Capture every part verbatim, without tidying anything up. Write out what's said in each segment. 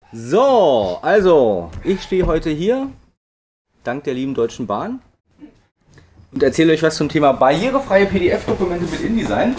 So, also, ich stehe heute hier, dank der lieben Deutschen Bahn, und erzähle euch was zum Thema barrierefreie P D F-Dokumente mit InDesign.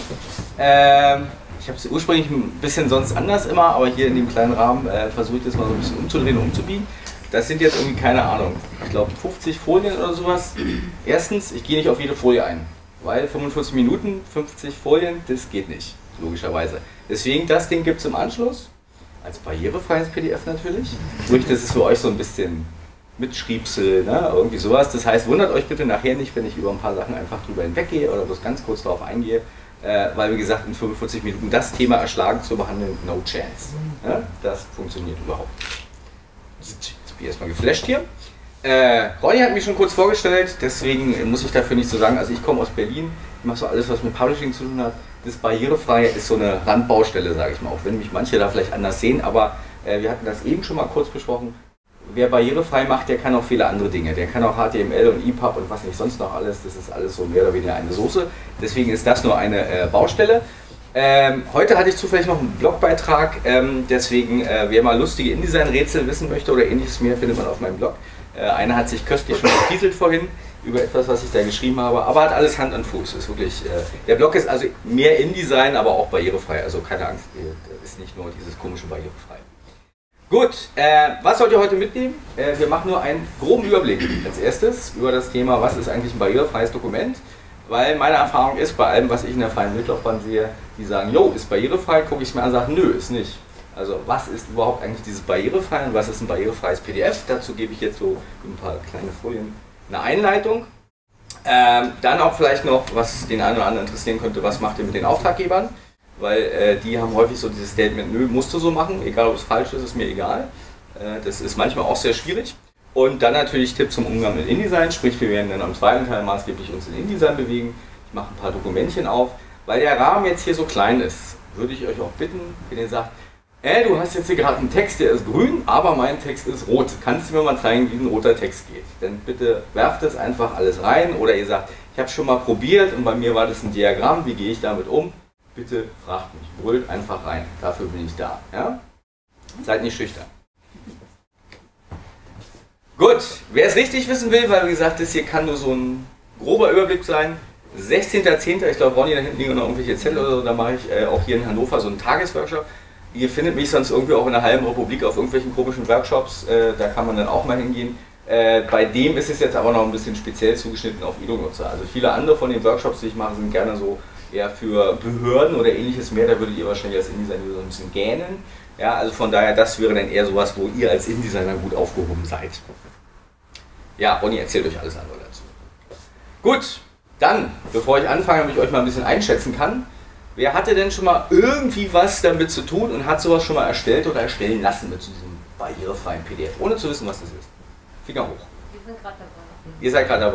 Ähm, ich habe es ursprünglich ein bisschen sonst anders immer, aber hier in dem kleinen Rahmen äh, versuche ich das mal so ein bisschen umzudrehen und umzubiegen. Das sind jetzt irgendwie, keine Ahnung, ich glaube fünfzig Folien oder sowas. Erstens, ich gehe nicht auf jede Folie ein, weil fünfundvierzig Minuten, fünfzig Folien, das geht nicht, logischerweise. Deswegen, das Ding gibt es im Anschluss. Als barrierefreies P D F natürlich. Sprich, das ist für euch so ein bisschen Mitschriebsel, ne? Irgendwie sowas. Das heißt, wundert euch bitte nachher nicht, wenn ich über ein paar Sachen einfach drüber hinweggehe oder bloß ganz kurz darauf eingehe, äh, weil wie gesagt, in fünfundvierzig Minuten das Thema erschlagen zu behandeln, no chance. Ne? Das funktioniert überhaupt nicht. Jetzt bin ich erstmal geflasht hier. Äh, Ronny hat mich schon kurz vorgestellt, deswegen muss ich dafür nichts zu sagen. Also ich komme aus Berlin, ich mache so alles, was mit Publishing zu tun hat. Das Barrierefreie ist so eine Randbaustelle, sage ich mal, auch wenn mich manche da vielleicht anders sehen, aber äh, wir hatten das eben schon mal kurz besprochen. Wer barrierefrei macht, der kann auch viele andere Dinge. Der kann auch H T M L und E P U B und was nicht sonst noch alles, das ist alles so mehr oder weniger eine Soße. Deswegen ist das nur eine äh, Baustelle. Ähm, heute hatte ich zufällig noch einen Blogbeitrag, ähm, deswegen, äh, wer mal lustige InDesign-Rätsel wissen möchte oder ähnliches mehr, findet man auf meinem Blog. Äh, einer hat sich köstlich schon gepieselt vorhin über etwas, was ich da geschrieben habe, aber hat alles Hand und Fuß. Ist wirklich, äh, der Blog ist also mehr InDesign, aber auch barrierefrei, also keine Angst, das ist nicht nur dieses komische barrierefrei. Gut, äh, was sollt ihr heute mitnehmen? Äh, wir machen nur einen groben Überblick als erstes über das Thema, was ist eigentlich ein barrierefreies Dokument, weil meine Erfahrung ist, bei allem, was ich in der freien Bildlaufbahn sehe, die sagen, jo, ist barrierefrei, gucke ich es mir an und sage, nö, ist nicht. Also was ist überhaupt eigentlich dieses barrierefrei und was ist ein barrierefreies P D F? Dazu gebe ich jetzt so ein paar kleine Folien eine Einleitung. Ähm, dann auch vielleicht noch, was den einen oder anderen interessieren könnte, was macht ihr mit den Auftraggebern? Weil äh, die haben häufig so dieses Statement, nö, musst du so machen, egal ob es falsch ist, ist mir egal. Äh, das ist manchmal auch sehr schwierig. Und dann natürlich Tipp zum Umgang mit InDesign, sprich wir werden dann am zweiten Teil maßgeblich uns in InDesign bewegen. Ich mache ein paar Dokumentchen auf. Weil der Rahmen jetzt hier so klein ist, würde ich euch auch bitten, wenn ihr sagt, Äh, du hast jetzt hier gerade einen Text, der ist grün, aber mein Text ist rot. Kannst du mir mal zeigen, wie ein roter Text geht? Dann bitte werft das einfach alles rein oder ihr sagt, ich habe schon mal probiert und bei mir war das ein Diagramm, wie gehe ich damit um? Bitte fragt mich, brüllt einfach rein, dafür bin ich da. Ja? Seid nicht schüchtern. Gut, wer es richtig wissen will, weil wie gesagt, das hier kann nur so ein grober Überblick sein. sechzehnter zehnter, ich glaube, Ronny, da hinten liegen noch irgendwelche Zettel oder so, da mache ich äh, auch hier in Hannover so einen Tagesworkshop. Ihr findet mich sonst irgendwie auch in der halben Republik auf irgendwelchen komischen Workshops, äh, da kann man dann auch mal hingehen. Äh, bei dem ist es jetzt aber noch ein bisschen speziell zugeschnitten auf Edo-Nutzer. Also viele andere von den Workshops, die ich mache, sind gerne so eher für Behörden oder ähnliches mehr, da würdet ihr wahrscheinlich als InDesigner so ein bisschen gähnen. Ja, also von daher, das wäre dann eher sowas, wo ihr als InDesigner gut aufgehoben seid. Ja, Ronny erzählt euch alles andere dazu. Gut, dann, bevor ich anfange, damit ich euch mal ein bisschen einschätzen kann, wer hatte denn schon mal irgendwie was damit zu tun und hat sowas schon mal erstellt oder erstellen lassen mit diesem barrierefreien P D F, ohne zu wissen, was das ist? Finger hoch. Wir sind gerade dabei. Ihr seid gerade dabei.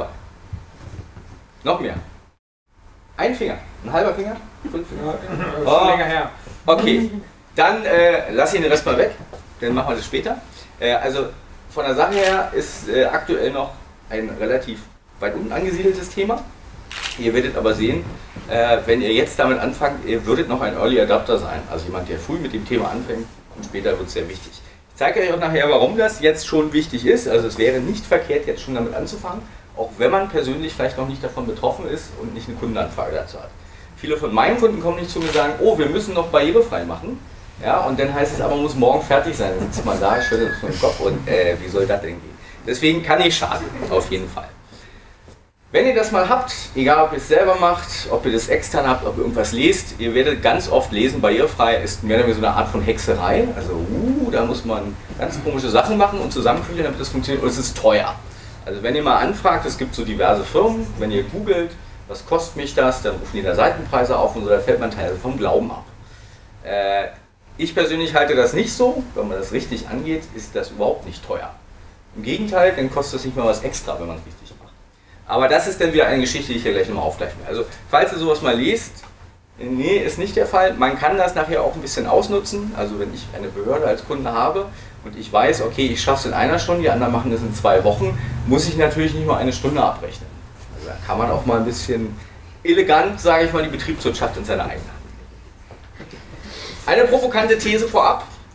Noch mehr. Ein Finger, ein halber Finger, fünf Finger. Oh. Länger her. Okay, dann äh, lass ich den Rest mal weg, dann machen wir das später. Äh, also von der Sache her ist äh, aktuell noch ein relativ weit unten angesiedeltes Thema. Ihr werdet aber sehen, äh, wenn ihr jetzt damit anfangt, ihr würdet noch ein Early Adapter sein. Also jemand, der früh mit dem Thema anfängt und später wird es sehr wichtig. Ich zeige euch auch nachher, warum das jetzt schon wichtig ist. Also es wäre nicht verkehrt, jetzt schon damit anzufangen, auch wenn man persönlich vielleicht noch nicht davon betroffen ist und nicht eine Kundenanfrage dazu hat. Viele von meinen Kunden kommen nicht zu mir und sagen, oh, wir müssen noch barrierefrei machen. Ja, und dann heißt es aber, man muss morgen fertig sein. Dann sitzt man da, schüttelt uns den Kopf und äh, wie soll das denn gehen? Deswegen kann ich schaden, auf jeden Fall. Wenn ihr das mal habt, egal ob ihr es selber macht, ob ihr das extern habt, ob ihr irgendwas lest, ihr werdet ganz oft lesen, barrierefrei ist mehr oder weniger so eine Art von Hexerei. Also uh, da muss man ganz komische Sachen machen und zusammenfügen, damit das funktioniert, und es ist teuer. Also wenn ihr mal anfragt, es gibt so diverse Firmen, wenn ihr googelt, was kostet mich das, dann rufen die da Seitenpreise auf und so, da fällt man teilweise vom Glauben ab. Äh, ich persönlich halte das nicht so, wenn man das richtig angeht, ist das überhaupt nicht teuer. Im Gegenteil, dann kostet es nicht mal was extra, wenn man es richtig macht. Aber das ist dann wieder eine Geschichte, die ich hier gleich nochmal aufgleichen will. Also, falls ihr sowas mal lest, nee, ist nicht der Fall. Man kann das nachher auch ein bisschen ausnutzen. Also, wenn ich eine Behörde als Kunde habe und ich weiß, okay, ich schaffe es in einer Stunde, die anderen machen das in zwei Wochen, muss ich natürlich nicht mal eine Stunde abrechnen. Also, da kann man auch mal ein bisschen elegant, sage ich mal, die Betriebswirtschaft in seine eigene Hand nehmen. Eine provokante These vorab.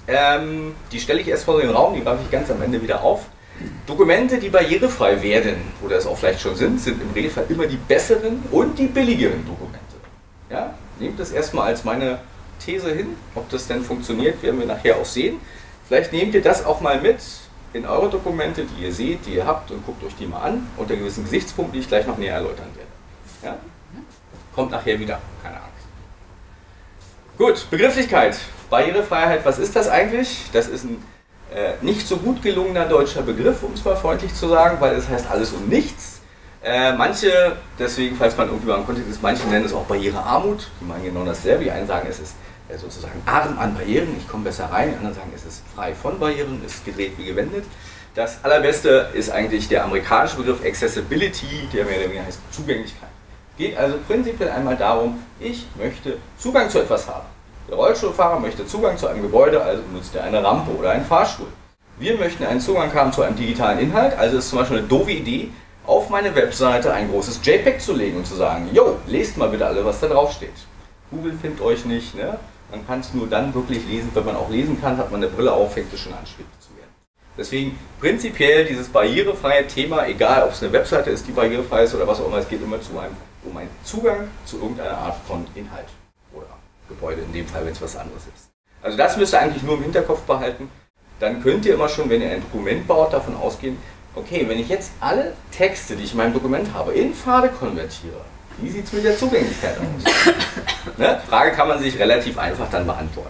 ähm, die stelle ich erst vor den Raum, die greife ich ganz am Ende wieder auf. Dokumente, die barrierefrei werden, oder es auch vielleicht schon sind, sind im Regelfall immer die besseren und die billigeren Dokumente. Ja? Nehmt das erstmal als meine These hin, ob das denn funktioniert, werden wir nachher auch sehen. Vielleicht nehmt ihr das auch mal mit in eure Dokumente, die ihr seht, die ihr habt, und guckt euch die mal an, unter gewissen Gesichtspunkten, die ich gleich noch näher erläutern werde. Ja? Kommt nachher wieder, keine Angst. Gut, Begrifflichkeit. Barrierefreiheit, was ist das eigentlich? Das ist ein äh, nicht so gut gelungener deutscher Begriff, um es mal freundlich zu sagen, weil es heißt alles und nichts. Äh, manche, deswegen, falls man irgendwie mal im Kontext ist, manche nennen es auch Barrierearmut, die meinen genau dasselbe. Die einen sagen, es ist äh, sozusagen arm an Barrieren, ich komme besser rein, die anderen sagen, es ist frei von Barrieren, ist gedreht wie gewendet. Das allerbeste ist eigentlich der amerikanische Begriff Accessibility, der mehr oder weniger heißt Zugänglichkeit. Geht also prinzipiell einmal darum, ich möchte Zugang zu etwas haben. Der Rollstuhlfahrer möchte Zugang zu einem Gebäude, also benutzt er eine Rampe oder einen Fahrstuhl. Wir möchten einen Zugang haben zu einem digitalen Inhalt, also ist zum Beispiel eine doofe Idee, auf meine Webseite ein großes JPEG zu legen und zu sagen, jo, lest mal bitte alle, was da drauf steht. Google findet euch nicht, ne? Man kann es nur dann wirklich lesen, wenn man auch lesen kann, hat man eine Brille auf, fängt es schon an, schwierig zu werden. Deswegen prinzipiell dieses barrierefreie Thema, egal ob es eine Webseite ist, die barrierefrei ist oder was auch immer, es geht immer zu einem, um einen Zugang zu irgendeiner Art von Inhalt oder Gebäude, in dem Fall, wenn es was anderes ist. Also das müsst ihr eigentlich nur im Hinterkopf behalten. Dann könnt ihr immer schon, wenn ihr ein Dokument baut, davon ausgehen, okay, wenn ich jetzt alle Texte, die ich in meinem Dokument habe, in Farbe konvertiere, wie sieht es mit der Zugänglichkeit aus? Ne? Frage kann man sich relativ einfach dann beantworten.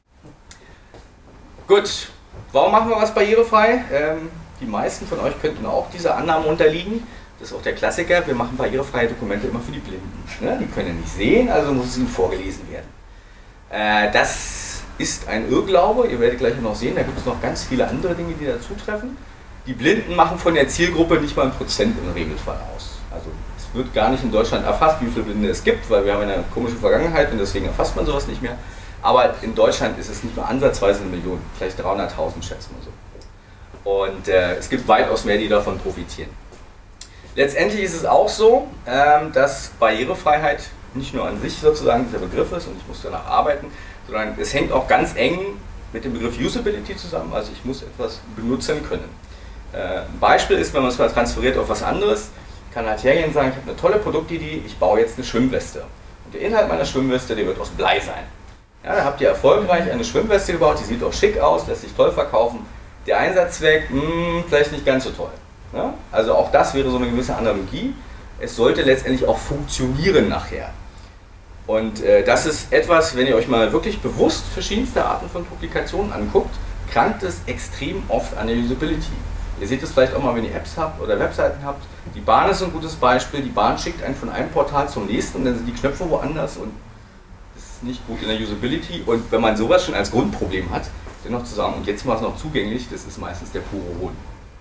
Gut, warum machen wir was barrierefrei? Ähm, die meisten von euch könnten auch dieser Annahme unterliegen. Das ist auch der Klassiker, wir machen barrierefreie Dokumente immer für die Blinden. Ne? Die können ja nicht sehen, also muss es ihnen vorgelesen werden. Äh, das ist ein Irrglaube, ihr werdet gleich noch sehen, da gibt es noch ganz viele andere Dinge, die dazu treffen. Die Blinden machen von der Zielgruppe nicht mal ein Prozent im Regelfall aus. Also es wird gar nicht in Deutschland erfasst, wie viele Blinde es gibt, weil wir haben eine komische Vergangenheit und deswegen erfasst man sowas nicht mehr. Aber in Deutschland ist es nicht mal ansatzweise eine Million, vielleicht dreihunderttausend schätzen wir so. Und äh, es gibt weitaus mehr, die davon profitieren. Letztendlich ist es auch so, ähm, dass Barrierefreiheit nicht nur an sich sozusagen dieser Begriff ist und ich muss danach arbeiten, sondern es hängt auch ganz eng mit dem Begriff Usability zusammen, also ich muss etwas benutzen können. Ein Beispiel ist, wenn man es mal transferiert auf was anderes, kann halt hergehen und sagen, ich habe eine tolle Produktidee, ich baue jetzt eine Schwimmweste. Und der Inhalt meiner Schwimmweste, der wird aus Blei sein. Ja, da habt ihr erfolgreich eine Schwimmweste gebaut, die sieht auch schick aus, lässt sich toll verkaufen. Der Einsatzzweck, mh, vielleicht nicht ganz so toll. Ja? Also auch das wäre so eine gewisse Analogie. Es sollte letztendlich auch funktionieren nachher. Und äh, das ist etwas, wenn ihr euch mal wirklich bewusst verschiedenste Arten von Publikationen anguckt, krankt es extrem oft an der Usability. Ihr seht es vielleicht auch mal, wenn ihr Apps habt oder Webseiten habt. Die Bahn ist ein gutes Beispiel. Die Bahn schickt einen von einem Portal zum nächsten und dann sind die Knöpfe woanders und das ist nicht gut in der Usability. Und wenn man sowas schon als Grundproblem hat, dennoch zu sagen, und jetzt mal es noch zugänglich, das ist meistens der pure Hohn.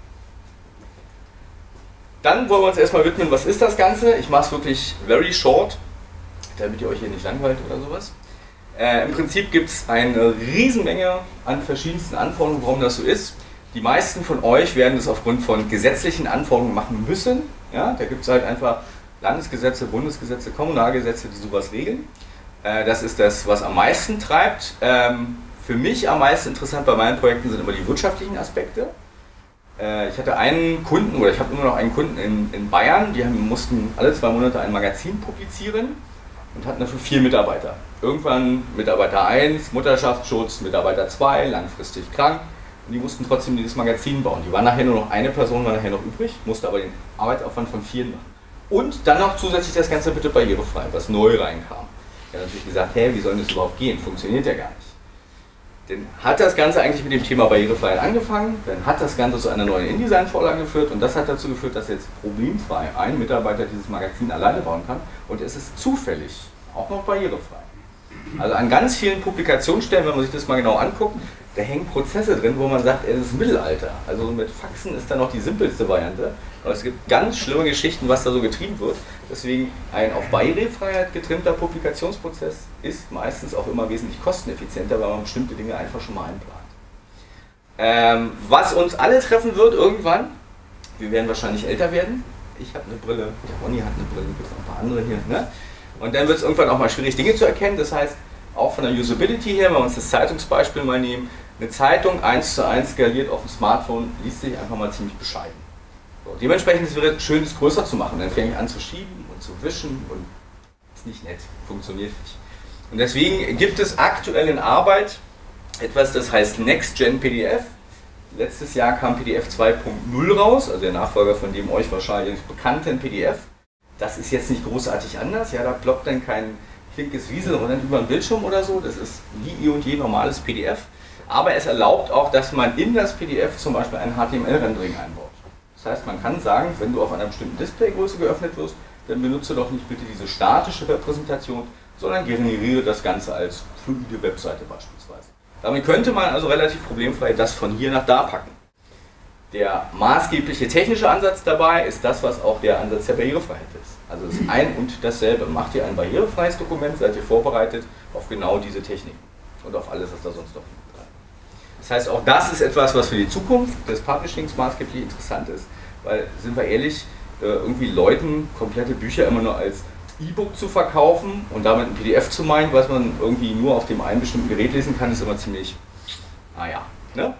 Dann wollen wir uns erstmal widmen, was ist das Ganze? Ich mache es wirklich very short, damit ihr euch hier nicht langweilt oder sowas. Äh, Im Prinzip gibt es eine Riesenmenge an verschiedensten Anforderungen, warum das so ist. Die meisten von euch werden das aufgrund von gesetzlichen Anforderungen machen müssen. Ja, da gibt es halt einfach Landesgesetze, Bundesgesetze, Kommunalgesetze, die sowas regeln. Äh, das ist das, was am meisten treibt. Ähm, für mich am meisten interessant bei meinen Projekten sind immer die wirtschaftlichen Aspekte. Äh, ich hatte einen Kunden, oder ich habe immer noch einen Kunden in, in Bayern, die haben, mussten alle zwei Monate ein Magazin publizieren und hatten dafür vier Mitarbeiter. Irgendwann Mitarbeiter eins, Mutterschaftsschutz, Mitarbeiter zwei, langfristig krank. Und die mussten trotzdem dieses Magazin bauen. Die waren nachher nur noch eine Person, war nachher noch übrig, musste aber den Arbeitsaufwand von vier machen. Und dann noch zusätzlich das Ganze bitte barrierefrei, was neu reinkam. Er hat natürlich gesagt, hey, wie soll das überhaupt gehen? Funktioniert ja gar nicht. Dann hat das Ganze eigentlich mit dem Thema Barrierefreiheit angefangen, dann hat das Ganze zu einer neuen InDesign-Vorlage geführt und das hat dazu geführt, dass jetzt problemfrei ein Mitarbeiter dieses Magazin alleine bauen kann und es ist zufällig auch noch barrierefrei. Also an ganz vielen Publikationsstellen, wenn man sich das mal genau anguckt, da hängen Prozesse drin, wo man sagt, es ist Mittelalter. Also mit Faxen ist da noch die simpelste Variante. Aber es gibt ganz schlimme Geschichten, was da so getrieben wird. Deswegen ein auf Barrierefreiheit getrimmter Publikationsprozess ist meistens auch immer wesentlich kosteneffizienter, weil man bestimmte Dinge einfach schon mal einplant. Ähm, was uns alle treffen wird irgendwann, wir werden wahrscheinlich älter werden. Ich habe eine Brille, der Ronny hat eine Brille, gibt es noch ein paar andere hier. Ne? Und dann wird es irgendwann auch mal schwierig, Dinge zu erkennen. Das heißt, auch von der Usability her, wenn wir uns das Zeitungsbeispiel mal nehmen, Eine Zeitung eins zu eins skaliert auf dem Smartphone liest sich einfach mal ziemlich bescheiden. So, dementsprechend ist es schön, es größer zu machen. Dann fange ich an zu schieben und zu wischen und ist nicht nett, funktioniert nicht. Und deswegen gibt es aktuell in Arbeit etwas, das heißt Next-Gen P D F. Letztes Jahr kam P D F zwei Punkt null raus, also der Nachfolger von dem euch wahrscheinlich bekannten P D F. Das ist jetzt nicht großartig anders, ja, da ploppt dann kein flinkes Wiesel und dann über den Bildschirm oder so, das ist wie eh und je normales P D F. Aber es erlaubt auch, dass man in das P D F zum Beispiel ein H T M L-Rendering einbaut. Das heißt, man kann sagen, wenn du auf einer bestimmten Displaygröße geöffnet wirst, dann benutze doch nicht bitte diese statische Repräsentation, sondern generiere das Ganze als fluide Webseite beispielsweise. Damit könnte man also relativ problemfrei das von hier nach da packen. Der maßgebliche technische Ansatz dabei ist das, was auch der Ansatz der Barrierefreiheit ist. Also es ist ein und dasselbe. Macht ihr ein barrierefreies Dokument, seid ihr vorbereitet auf genau diese Techniken und auf alles, was da sonst noch dran ist. Das heißt, auch das ist etwas, was für die Zukunft des Publishings maßgeblich interessant ist, weil, sind wir ehrlich, irgendwie Leuten komplette Bücher immer nur als E-Book zu verkaufen und damit ein P D F zu meinen, was man irgendwie nur auf dem einen bestimmten Gerät lesen kann, ist immer ziemlich, naja, ne?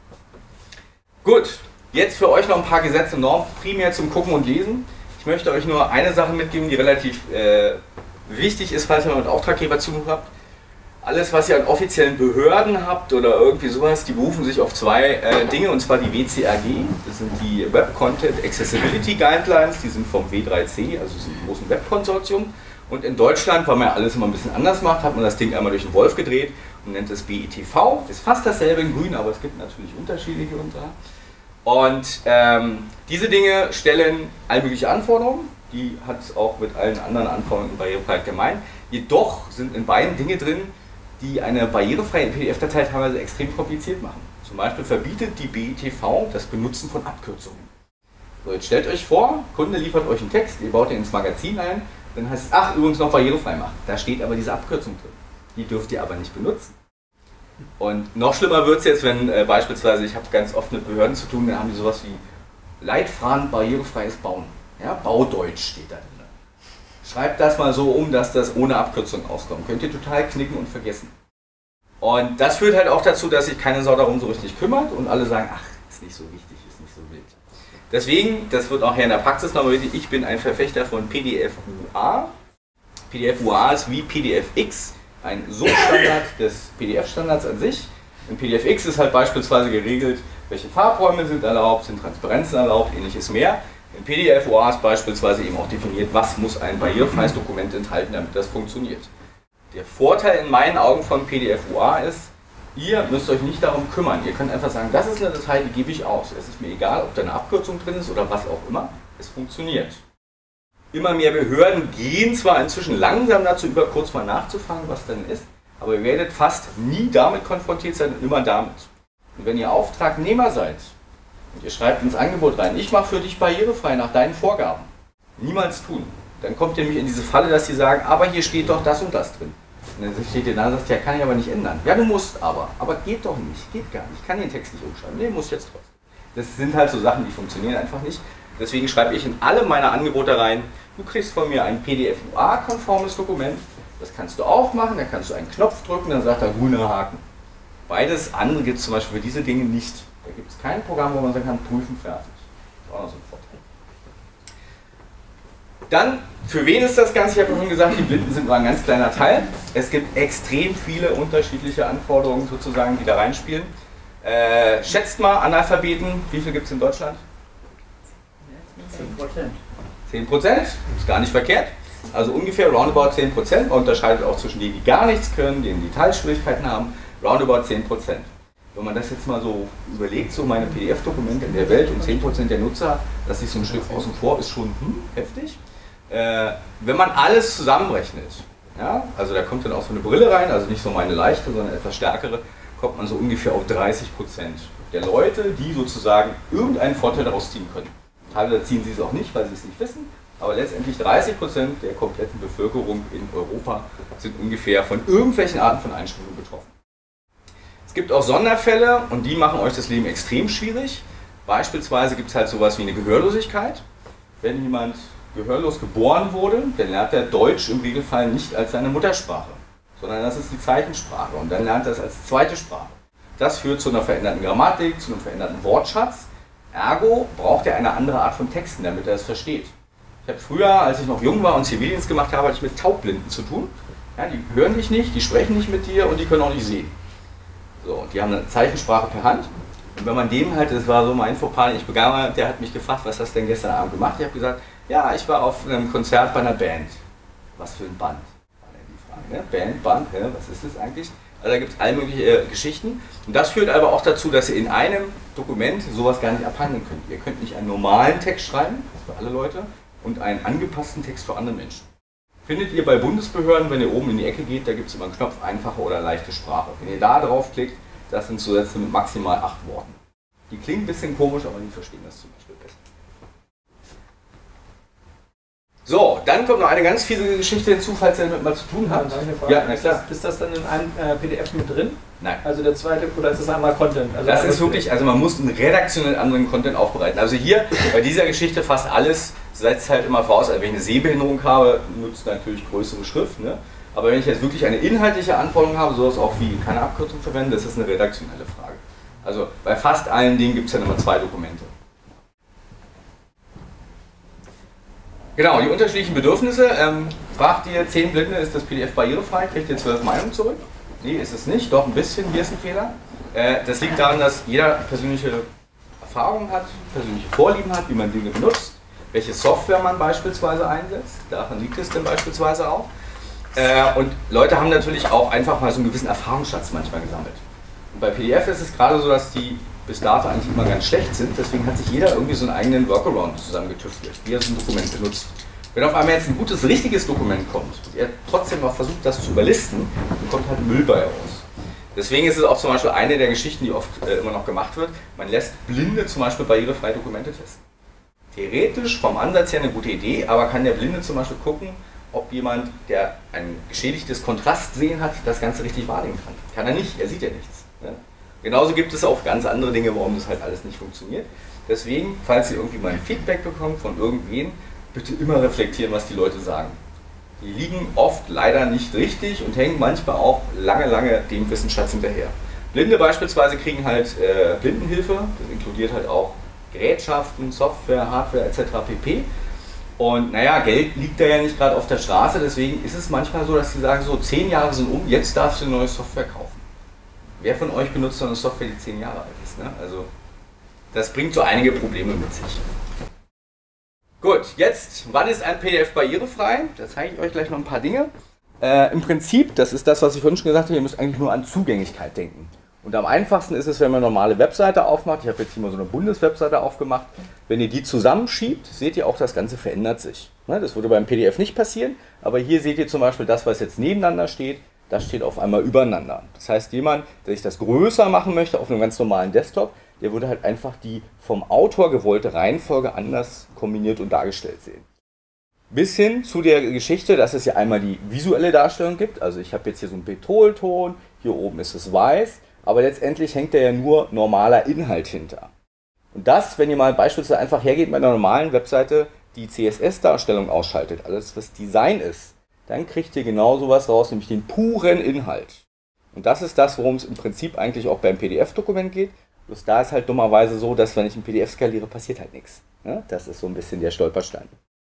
Gut, jetzt für euch noch ein paar Gesetze und Normen, primär zum Gucken und Lesen. Ich möchte euch nur eine Sache mitgeben, die relativ äh, wichtig ist, falls ihr mit Auftraggeber zu tun habt. Alles, was ihr an offiziellen Behörden habt oder irgendwie sowas, die berufen sich auf zwei äh, Dinge, und zwar die W C A G, das sind die Web Content Accessibility Guidelines, die sind vom W drei C, also diesem großen Webkonsortium. Und in Deutschland, weil man ja alles immer ein bisschen anders macht, hat man das Ding einmal durch den Wolf gedreht und nennt es B I T V. Ist fast dasselbe in grün, aber es gibt natürlich Unterschiede hier und da. Und ähm, diese Dinge stellen all mögliche Anforderungen, die hat es auch mit allen anderen Anforderungen in Barrierefreiheit gemein. Jedoch sind in beiden Dinge drin, die eine barrierefreie P D F-Datei teilweise extrem kompliziert machen. Zum Beispiel verbietet die B I T V das Benutzen von Abkürzungen. So, jetzt stellt euch vor, Kunde liefert euch einen Text, ihr baut ihn ins Magazin ein, dann heißt es, ach, übrigens noch barrierefrei machen. Da steht aber diese Abkürzung drin. Die dürft ihr aber nicht benutzen. Und noch schlimmer wird es jetzt, wenn äh, beispielsweise, ich habe ganz oft mit Behörden zu tun, dann haben die sowas wie Leitfaden barrierefreies Bauen. Ja, Baudeutsch steht da drin. Schreibt das mal so um, dass das ohne Abkürzung auskommt. Könnt ihr total knicken und vergessen. Und das führt halt auch dazu, dass sich keine Sau darum so richtig kümmert und alle sagen, ach, ist nicht so wichtig, ist nicht so wild. Deswegen, das wird auch hier in der Praxis nochmal wichtig, ich bin ein Verfechter von P D F U A. P D F U A ist wie P D F X, ein Substandard des P D F-Standards an sich. In P D F X ist halt beispielsweise geregelt, welche Farbräume sind erlaubt, sind Transparenzen erlaubt, ähnliches mehr. In P D F U A ist beispielsweise eben auch definiert, was muss ein barrierefreies Dokument enthalten, damit das funktioniert. Der Vorteil in meinen Augen von P D F U A ist, ihr müsst euch nicht darum kümmern. Ihr könnt einfach sagen, das ist eine Datei, die gebe ich aus. Es ist mir egal, ob da eine Abkürzung drin ist oder was auch immer. Es funktioniert. Immer mehr Behörden gehen zwar inzwischen langsam dazu über, kurz mal nachzufragen, was denn ist, aber ihr werdet fast nie damit konfrontiert sein und immer damit. Und wenn ihr Auftragnehmer seid, und ihr schreibt ins Angebot rein, ich mache für dich barrierefrei nach deinen Vorgaben. Niemals tun. Dann kommt ihr nämlich in diese Falle, dass sie sagen, aber hier steht doch das und das drin. Und dann steht ihr da und sagt, ja, kann ich aber nicht ändern. Ja, du musst aber. Aber geht doch nicht. Geht gar nicht. Ich kann den Text nicht umschreiben. Nee, muss jetzt trotzdem. Das sind halt so Sachen, die funktionieren einfach nicht. Deswegen schreibe ich in alle meine Angebote rein, du kriegst von mir ein P D F U A-konformes Dokument. Das kannst du aufmachen, dann kannst du einen Knopf drücken, dann sagt er grüner Haken. Beides andere gibt es zum Beispiel für diese Dinge nicht. Da gibt es kein Programm, wo man sagen kann, prüfen, fertig. Das ist auch noch so ein Vorteil. Dann, für wen ist das Ganze? Ich habe vorhin gesagt, die Blinden sind nur ein ganz kleiner Teil. Es gibt extrem viele unterschiedliche Anforderungen sozusagen, die da reinspielen. Äh, schätzt mal, Analphabeten, wie viel gibt es in Deutschland? zehn Prozent. zehn Prozent, ist gar nicht verkehrt. Also ungefähr roundabout zehn Prozent. Man unterscheidet auch zwischen denen, die gar nichts können, denen die Teilschwierigkeiten haben. Roundabout zehn Prozent. Wenn man das jetzt mal so überlegt, so meine P D F-Dokumente in der Welt und zehn Prozent der Nutzer, dass sich so ein Stück außen vor ist schon hm, heftig. Äh, wenn man alles zusammenrechnet, ja, also da kommt dann auch so eine Brille rein, also nicht so meine leichte, sondern etwas stärkere, kommt man so ungefähr auf dreißig Prozent der Leute, die sozusagen irgendeinen Vorteil daraus ziehen können. Teilweise ziehen sie es auch nicht, weil sie es nicht wissen, aber letztendlich dreißig Prozent der kompletten Bevölkerung in Europa sind ungefähr von irgendwelchen Arten von Einschränkungen betroffen. Es gibt auch Sonderfälle und die machen euch das Leben extrem schwierig. Beispielsweise gibt es halt sowas wie eine Gehörlosigkeit. Wenn jemand gehörlos geboren wurde, dann lernt er Deutsch im Regelfall nicht als seine Muttersprache, sondern das ist die Zeichensprache und dann lernt er es als zweite Sprache. Das führt zu einer veränderten Grammatik, zu einem veränderten Wortschatz. Ergo braucht er eine andere Art von Texten, damit er es versteht. Ich habe früher, als ich noch jung war und Zivildienst gemacht habe, hatte ich mit Taubblinden zu tun. Ja, die hören dich nicht, die sprechen nicht mit dir und die können auch nicht sehen. So, die haben eine Zeichensprache per Hand. Und wenn man dem halt, das war so mein Fauxpas, ich begann, der hat mich gefragt, was hast du denn gestern Abend gemacht? Ich habe gesagt, ja, ich war auf einem Konzert bei einer Band. Was für ein Band? War dann die Frage, ne? Band, Band, hä? Was ist das eigentlich? Also da gibt es all mögliche äh, Geschichten. Und das führt aber auch dazu, dass ihr in einem Dokument sowas gar nicht abhandeln könnt. Ihr könnt nicht einen normalen Text schreiben, für alle Leute, und einen angepassten Text für andere Menschen. Findet ihr bei Bundesbehörden, wenn ihr oben in die Ecke geht, da gibt es immer einen Knopf einfache oder leichte Sprache. Wenn ihr da drauf klickt, das sind so Sätze mit maximal acht Worten. Die klingen ein bisschen komisch, aber die verstehen das zum Beispiel besser. So, dann kommt noch eine ganz fiese Geschichte hinzu, falls ihr damit mal zu tun habt. Ja, na klar. Ist das dann in einem äh, P D F mit drin? Nein. Also der zweite, oder ist das einmal Content? Also das ist wirklich, also man muss einen redaktionell anderen Content aufbereiten. Also hier bei dieser Geschichte fast alles setzt halt immer voraus, also wenn ich eine Sehbehinderung habe, nutzt natürlich größere Schrift. Ne? Aber wenn ich jetzt wirklich eine inhaltliche Anforderung habe, sowas auch wie keine Abkürzung verwenden, das ist eine redaktionelle Frage. Also bei fast allen Dingen gibt es ja immer zwei Dokumente. Genau, die unterschiedlichen Bedürfnisse. Ähm, fragt ihr zehn Blinde, ist das P D F barrierefrei? Kriegt ihr zwölf Meinungen zurück? Nee, ist es nicht. Doch ein bisschen. Hier ist ein Fehler. Äh, das liegt daran, dass jeder persönliche Erfahrungen hat, persönliche Vorlieben hat, wie man Dinge benutzt, welche Software man beispielsweise einsetzt. Daran liegt es dann beispielsweise auch. Äh, und Leute haben natürlich auch einfach mal so einen gewissen Erfahrungsschatz manchmal gesammelt. Und bei P D F ist es gerade so, dass die bis dato eigentlich immer ganz schlecht sind, deswegen hat sich jeder irgendwie so einen eigenen Workaround zusammengetüftelt, wie er so ein Dokument benutzt. Wenn auf einmal jetzt ein gutes, richtiges Dokument kommt und er trotzdem noch versucht, das zu überlisten, dann kommt halt Müll bei raus. Deswegen ist es auch zum Beispiel eine der Geschichten, die oft äh, immer noch gemacht wird, man lässt Blinde zum Beispiel barrierefrei Dokumente testen. Theoretisch vom Ansatz her eine gute Idee, aber kann der Blinde zum Beispiel gucken, ob jemand, der ein geschädigtes Kontrastsehen hat, das Ganze richtig wahrnehmen kann. Kann er nicht, er sieht ja nichts. Ne? Genauso gibt es auch ganz andere Dinge, warum das halt alles nicht funktioniert. Deswegen, falls ihr irgendwie mal ein Feedback bekommt von irgendwen, bitte immer reflektieren, was die Leute sagen. Die liegen oft leider nicht richtig und hängen manchmal auch lange, lange dem Wissensschatz hinterher. Blinde beispielsweise kriegen halt äh, Blindenhilfe, das inkludiert halt auch Gerätschaften, Software, Hardware et cetera pp. Und naja, Geld liegt da ja nicht gerade auf der Straße, deswegen ist es manchmal so, dass sie sagen, so zehn Jahre sind um, jetzt darfst du eine neue Software kaufen. Wer von euch benutzt so eine Software, die zehn Jahre alt ist? Ne? Also, das bringt so einige Probleme mit sich. Gut, jetzt, wann ist ein P D F barrierefrei? Da zeige ich euch gleich noch ein paar Dinge. Äh, Im Prinzip, das ist das, was ich vorhin schon gesagt habe, ihr müsst eigentlich nur an Zugänglichkeit denken. Und am einfachsten ist es, wenn man eine normale Webseite aufmacht. Ich habe jetzt hier mal so eine Bundeswebseite aufgemacht. Wenn ihr die zusammenschiebt, seht ihr auch, das Ganze verändert sich. Ne? Das würde beim P D F nicht passieren, aber hier seht ihr zum Beispiel das, was jetzt nebeneinander steht. Das steht auf einmal übereinander. Das heißt, jemand, der sich das größer machen möchte auf einem ganz normalen Desktop, der würde halt einfach die vom Autor gewollte Reihenfolge anders kombiniert und dargestellt sehen. Bis hin zu der Geschichte, dass es ja einmal die visuelle Darstellung gibt. Also ich habe jetzt hier so einen Petrolton, hier oben ist es weiß, aber letztendlich hängt da ja nur normaler Inhalt hinter. Und das, wenn ihr mal beispielsweise einfach hergeht bei einer normalen Webseite, die C S S-Darstellung ausschaltet, alles was Design ist, dann kriegt ihr genau sowas raus, nämlich den puren Inhalt. Und das ist das, worum es im Prinzip eigentlich auch beim P D F-Dokument geht. Bloß da ist halt dummerweise so, dass wenn ich ein P D F skaliere, passiert halt nichts. Ja, das ist so ein bisschen der Stolperstein.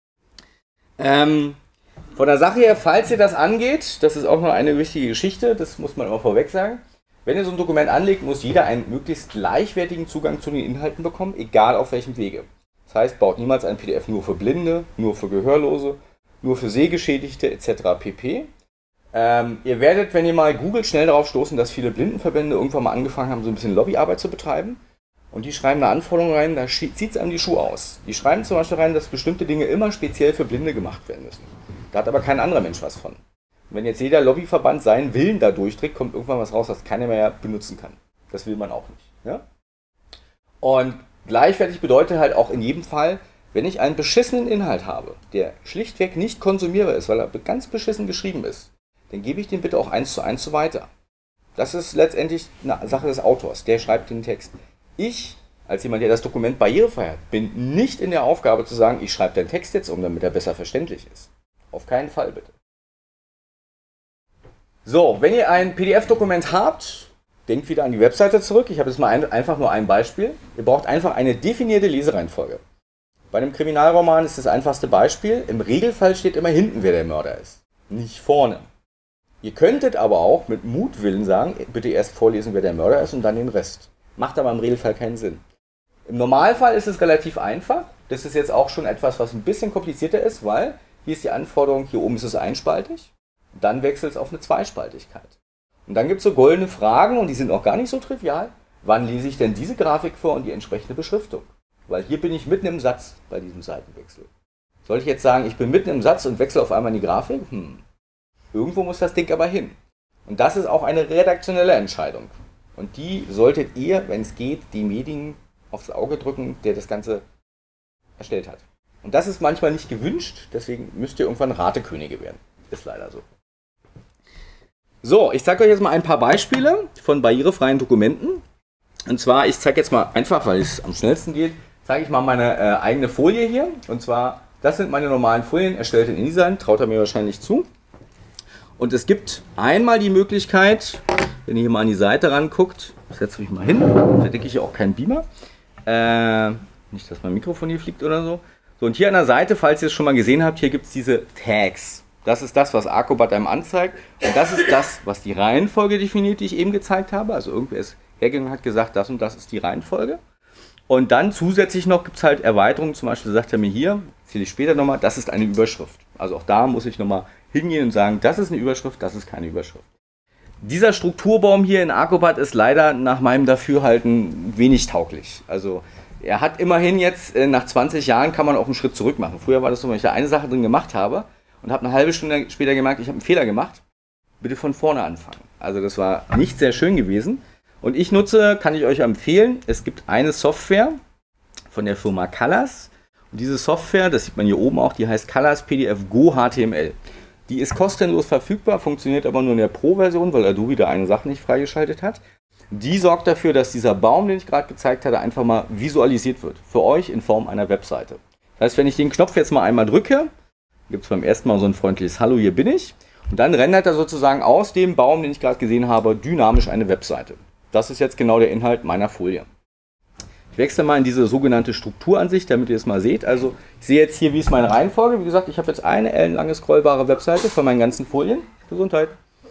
Ähm, von der Sache her, falls ihr das angeht, das ist auch noch eine wichtige Geschichte, das muss man immer vorweg sagen. Wenn ihr so ein Dokument anlegt, muss jeder einen möglichst gleichwertigen Zugang zu den Inhalten bekommen, egal auf welchem Wege. Das heißt, baut niemals ein P D F nur für Blinde, nur für Gehörlose, nur für Sehgeschädigte et cetera pp. Ähm, ihr werdet, wenn ihr mal googelt, schnell darauf stoßen, dass viele Blindenverbände irgendwann mal angefangen haben, so ein bisschen Lobbyarbeit zu betreiben. Und die schreiben eine Anforderung rein, da zieht es einem die Schuhe aus. Die schreiben zum Beispiel rein, dass bestimmte Dinge immer speziell für Blinde gemacht werden müssen. Da hat aber kein anderer Mensch was von. Und wenn jetzt jeder Lobbyverband seinen Willen da durchdrückt, kommt irgendwann was raus, was keiner mehr benutzen kann. Das will man auch nicht. Ja? Und gleichwertig bedeutet halt auch in jedem Fall, wenn ich einen beschissenen Inhalt habe, der schlichtweg nicht konsumierbar ist, weil er ganz beschissen geschrieben ist, dann gebe ich den bitte auch eins zu eins so weiter. Das ist letztendlich eine Sache des Autors, der schreibt den Text. Ich, als jemand, der das Dokument barrierefrei hat, bin nicht in der Aufgabe zu sagen, ich schreibe den Text jetzt um, damit er besser verständlich ist. Auf keinen Fall bitte. So, wenn ihr ein P D F-Dokument habt, denkt wieder an die Webseite zurück. Ich habe jetzt mal ein, einfach nur ein Beispiel. Ihr braucht einfach eine definierte Lesereihenfolge. Bei einem Kriminalroman ist das einfachste Beispiel. Im Regelfall steht immer hinten, wer der Mörder ist, nicht vorne. Ihr könntet aber auch mit Mutwillen sagen, bitte erst vorlesen, wer der Mörder ist und dann den Rest. Macht aber im Regelfall keinen Sinn. Im Normalfall ist es relativ einfach. Das ist jetzt auch schon etwas, was ein bisschen komplizierter ist, weil hier ist die Anforderung, hier oben ist es einspaltig. Dann wechselt es auf eine Zweispaltigkeit. Und dann gibt es so goldene Fragen und die sind auch gar nicht so trivial. Wann lese ich denn diese Grafik vor und die entsprechende Beschriftung? Weil hier bin ich mitten im Satz bei diesem Seitenwechsel. Soll ich jetzt sagen, ich bin mitten im Satz und wechsle auf einmal in die Grafik? Hm. Irgendwo muss das Ding aber hin. Und das ist auch eine redaktionelle Entscheidung. Und die solltet ihr, wenn es geht, demjenigen aufs Auge drücken, der das Ganze erstellt hat. Und das ist manchmal nicht gewünscht, deswegen müsst ihr irgendwann Ratekönige werden. Ist leider so. So, ich zeige euch jetzt mal ein paar Beispiele von barrierefreien Dokumenten. Und zwar, ich zeige jetzt mal einfach, weil es am schnellsten geht, zeige ich mal meine äh, eigene Folie hier. Und zwar, das sind meine normalen Folien, erstellt in InDesign, traut er mir wahrscheinlich zu. Und es gibt einmal die Möglichkeit, wenn ihr hier mal an die Seite ranguckt, ich setze mich mal hin, verdecke ich hier auch keinen Beamer. Äh, nicht, dass mein Mikrofon hier fliegt oder so. So, und hier an der Seite, falls ihr es schon mal gesehen habt, hier gibt es diese Tags. Das ist das, was Acrobat einem anzeigt. Und das ist das, was die Reihenfolge definiert, die ich eben gezeigt habe. Also irgendwer ist hergegangen und hat gesagt, das und das ist die Reihenfolge. Und dann zusätzlich noch gibt es halt Erweiterungen. Zum Beispiel sagt er mir hier, erzähle ich später nochmal, das ist eine Überschrift. Also auch da muss ich nochmal hingehen und sagen, das ist eine Überschrift, das ist keine Überschrift. Dieser Strukturbaum hier in Acrobat ist leider nach meinem Dafürhalten wenig tauglich. Also er hat immerhin jetzt, nach zwanzig Jahren kann man auch einen Schritt zurück machen. Früher war das so, wenn ich da eine Sache drin gemacht habe und habe eine halbe Stunde später gemerkt, ich habe einen Fehler gemacht, bitte von vorne anfangen. Also das war nicht sehr schön gewesen. Und ich nutze, kann ich euch empfehlen, es gibt eine Software von der Firma Colors. Und diese Software, das sieht man hier oben auch, die heißt Colors P D F Go H T M L. Die ist kostenlos verfügbar, funktioniert aber nur in der Pro-Version, weil Adobe da eine Sache nicht freigeschaltet hat. Die sorgt dafür, dass dieser Baum, den ich gerade gezeigt hatte, einfach mal visualisiert wird. Für euch in Form einer Webseite. Das heißt, wenn ich den Knopf jetzt mal einmal drücke, gibt es beim ersten Mal so ein freundliches Hallo, hier bin ich. Und dann rendert er sozusagen aus dem Baum, den ich gerade gesehen habe, dynamisch eine Webseite. Das ist jetzt genau der Inhalt meiner Folie. Ich wechsle mal in diese sogenannte Strukturansicht, damit ihr es mal seht. Also ich sehe jetzt hier, wie ist meine Reihenfolge. Wie gesagt, ich habe jetzt eine ellenlange scrollbare Webseite von meinen ganzen Folien. Gesundheit.